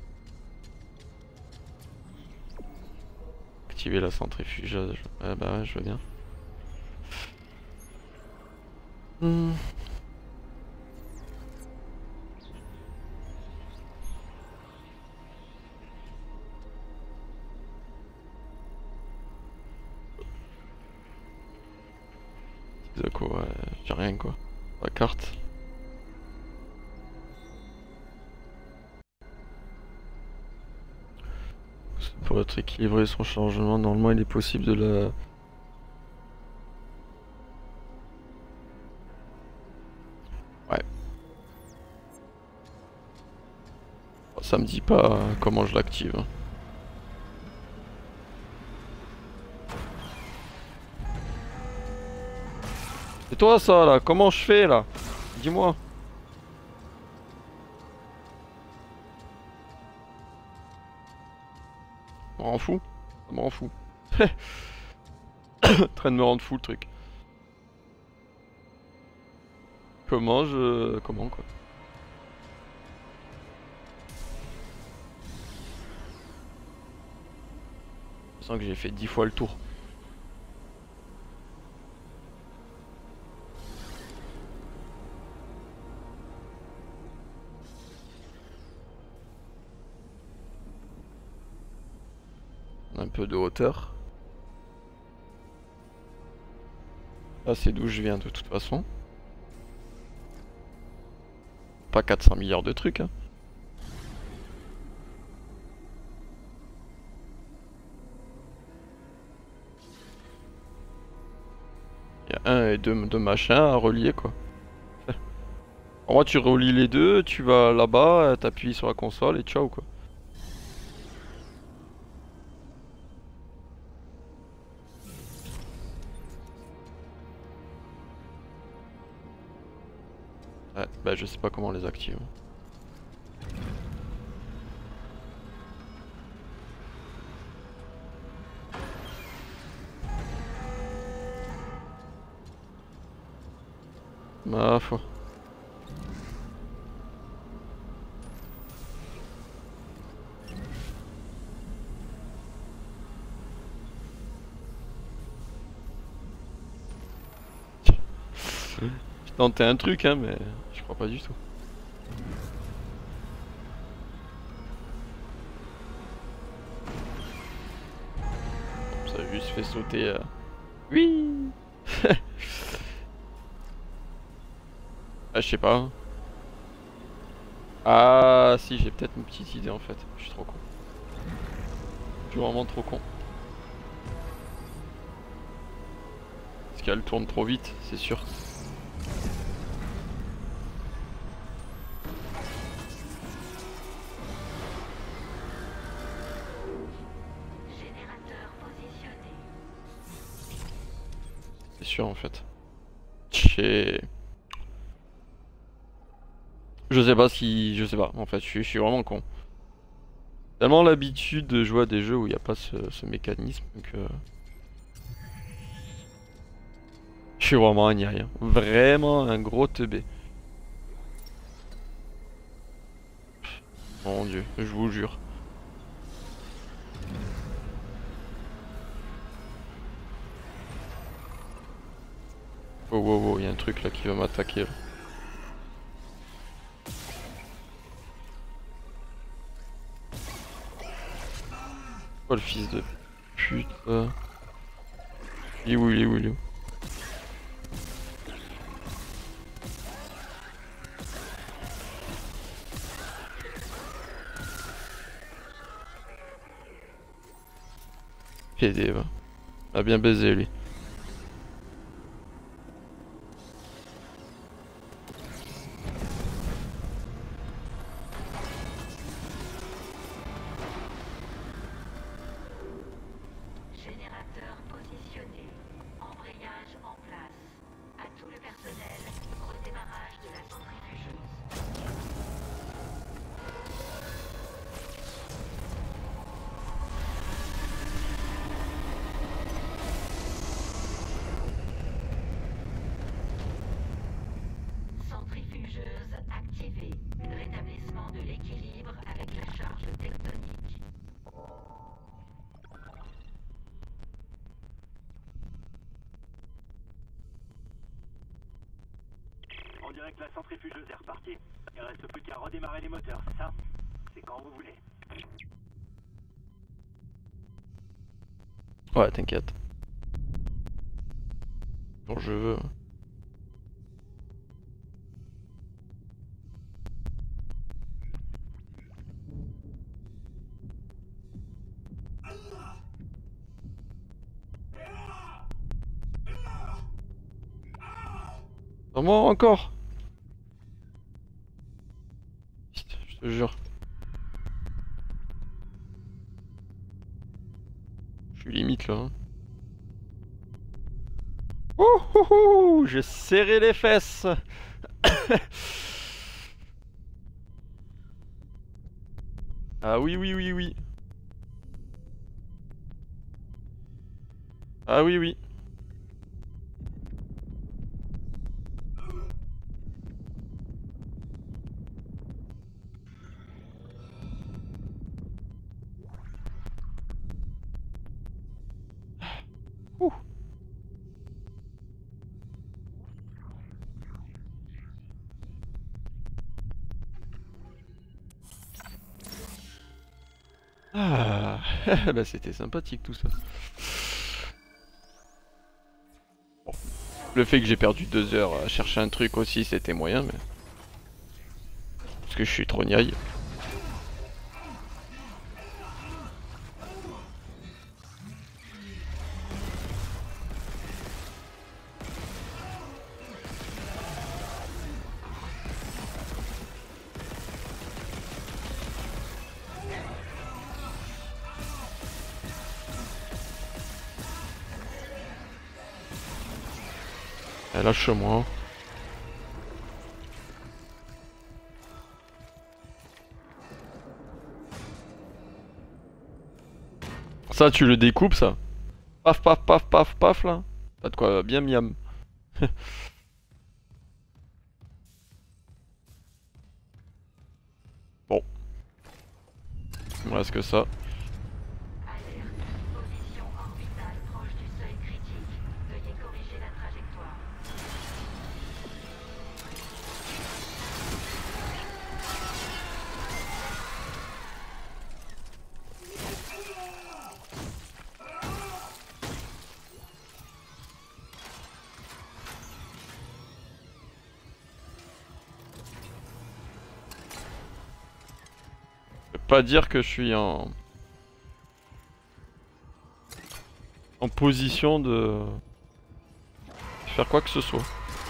Activer la centrifugage. Ah bah ouais, je veux bien. Hmm. C'est quoi, ouais, j'ai rien quoi. La carte. Pour être équilibré son chargement, normalement il est possible de la... Ouais. Ça me dit pas comment je l'active. C'est toi ça là, comment je fais là? Dis-moi. Je m'en fous. Je m'en fous. En train de me rendre fou le truc. Comment je... Comment quoi? Je sens que j'ai fait dix fois le tour. Un peu de hauteur. Là c'est d'où je viens de toute façon. Pas quatre cents milliards de trucs hein. Il y a un et deux, deux machins à relier quoi. En moi tu relis les deux, tu vas là-bas, t'appuies sur la console et ciao quoi. Ouais, bah je sais pas comment on les active. Ma foi. J'ai tenté un truc hein mais je crois pas du tout. Ça a juste fait sauter. Euh... Oui. Ah je sais pas. Ah si j'ai peut-être une petite idée en fait. Je suis trop con. Je suis vraiment trop con. Parce qu'elle tourne trop vite, c'est sûr. C'est sûr en fait. J'ai... Je sais pas si... Je sais pas, en fait, je suis, je suis vraiment con. Tellement l'habitude de jouer à des jeux où il n'y a pas ce, ce mécanisme que... Je suis vraiment un niais, hein. Vraiment un gros teubé. Mon dieu, je vous jure. Oh wow wow, il y a un truc là qui va m'attaquer là. Oh le fils de pute. Il est où, il est où, il est où? P D va. A bien baisé lui. Générateur positionné. Embrayage en place. À tout le personnel, redémarrage de la centrifugeuse. Centrifugeuse activée. Rétablissement de l'équilibre avec la charge tectonique. On dirait que la centrifugeuse est repartie. Il reste plus qu'à redémarrer les moteurs, c'est ça? C'est quand vous voulez. Ouais, t'inquiète. Quand je veux. Comment encore? Putain, je te jure. Je suis limite là. Hein. Ouh, ouh, ouh, j'ai serré les fesses. Ah oui, oui, oui, oui. Ah oui, oui. Ouh. Ah, bah c'était sympathique tout ça. Bon. Le fait que j'ai perdu deux heures à chercher un truc aussi, c'était moyen, mais... Parce que je suis trop niaille. Lâche-moi. Ça, tu le découpes, ça. Paf, paf, paf, paf, paf, là. T'as de quoi bien miam. Bon. Il me reste que ça. Position orbitale proche du seuil critique. Veuillez corriger la trajectoire. Je peux pas dire que je suis en... en position de faire quoi que ce soit.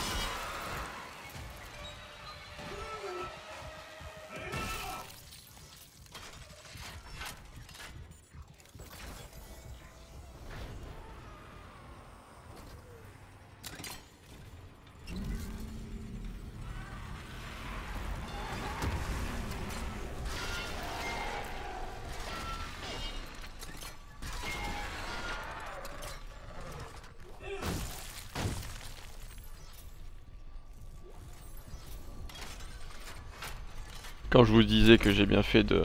Quand je vous disais que j'ai bien fait de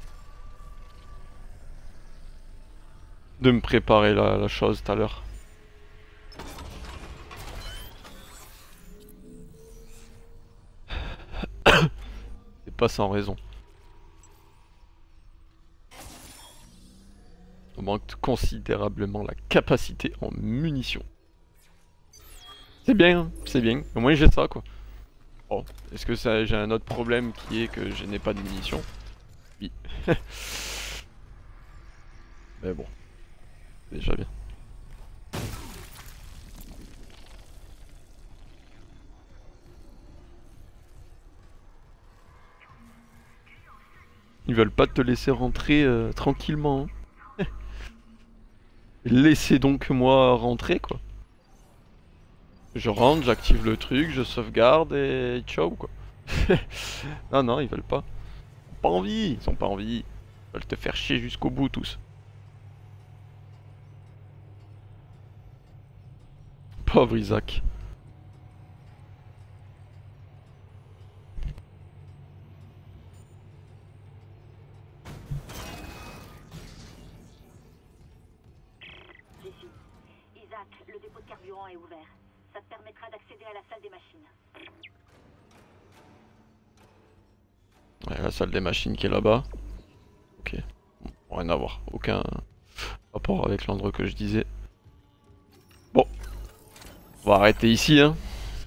de me préparer la, la chose tout à l'heure. C'est pas sans raison. On manque considérablement la capacité en munitions. C'est bien, hein, c'est bien. Au moins j'ai ça quoi. Bon, est-ce que ça, j'ai un autre problème qui est que je n'ai pas de munitions? Oui. Mais bon, déjà bien. Ils veulent pas te laisser rentrer euh, tranquillement. Hein. Laissez donc moi rentrer quoi. Je rentre, j'active le truc, je sauvegarde et ciao quoi. Non non, ils veulent pas. Ils ont pas envie, ils ont pas envie. Ils veulent te faire chier jusqu'au bout tous. Pauvre Isaac. Jessie, Isaac, le dépôt de carburant est ouvert. Ça te permettra d'accéder à la salle des machines. Ouais, la salle des machines qui est là-bas. Ok. Bon, rien à voir. Aucun rapport avec l'endroit que je disais. Bon. On va arrêter ici, hein.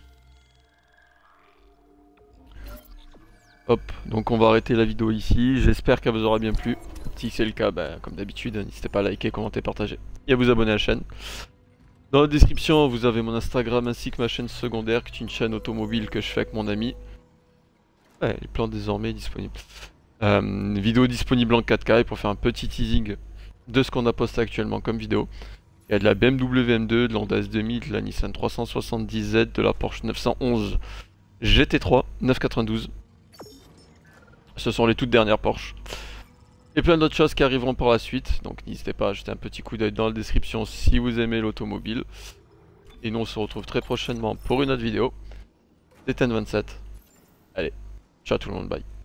Hop. Donc on va arrêter la vidéo ici. J'espère qu'elle vous aura bien plu. Si c'est le cas, bah, comme d'habitude, n'hésitez pas à liker, commenter, partager. Et à vous abonner à la chaîne. Dans la description, vous avez mon Instagram ainsi que ma chaîne secondaire, qui est une chaîne automobile que je fais avec mon ami. Ouais, les plans désormais disponibles. Euh, une vidéo disponible en quatre K et pour faire un petit teasing de ce qu'on a posté actuellement comme vidéo. Il y a de la B M W M deux, de l'Honda S deux mille, de la Nissan trois cent soixante-dix Z, de la Porsche neuf cent onze G T trois neuf cent quatre-vingt-douze. Ce sont les toutes dernières Porsche. Et plein d'autres choses qui arriveront par la suite. Donc n'hésitez pas à jeter un petit coup d'œil dans la description si vous aimez l'automobile. Et nous on se retrouve très prochainement pour une autre vidéo. C'était N vingt-sept. Allez, ciao tout le monde, bye.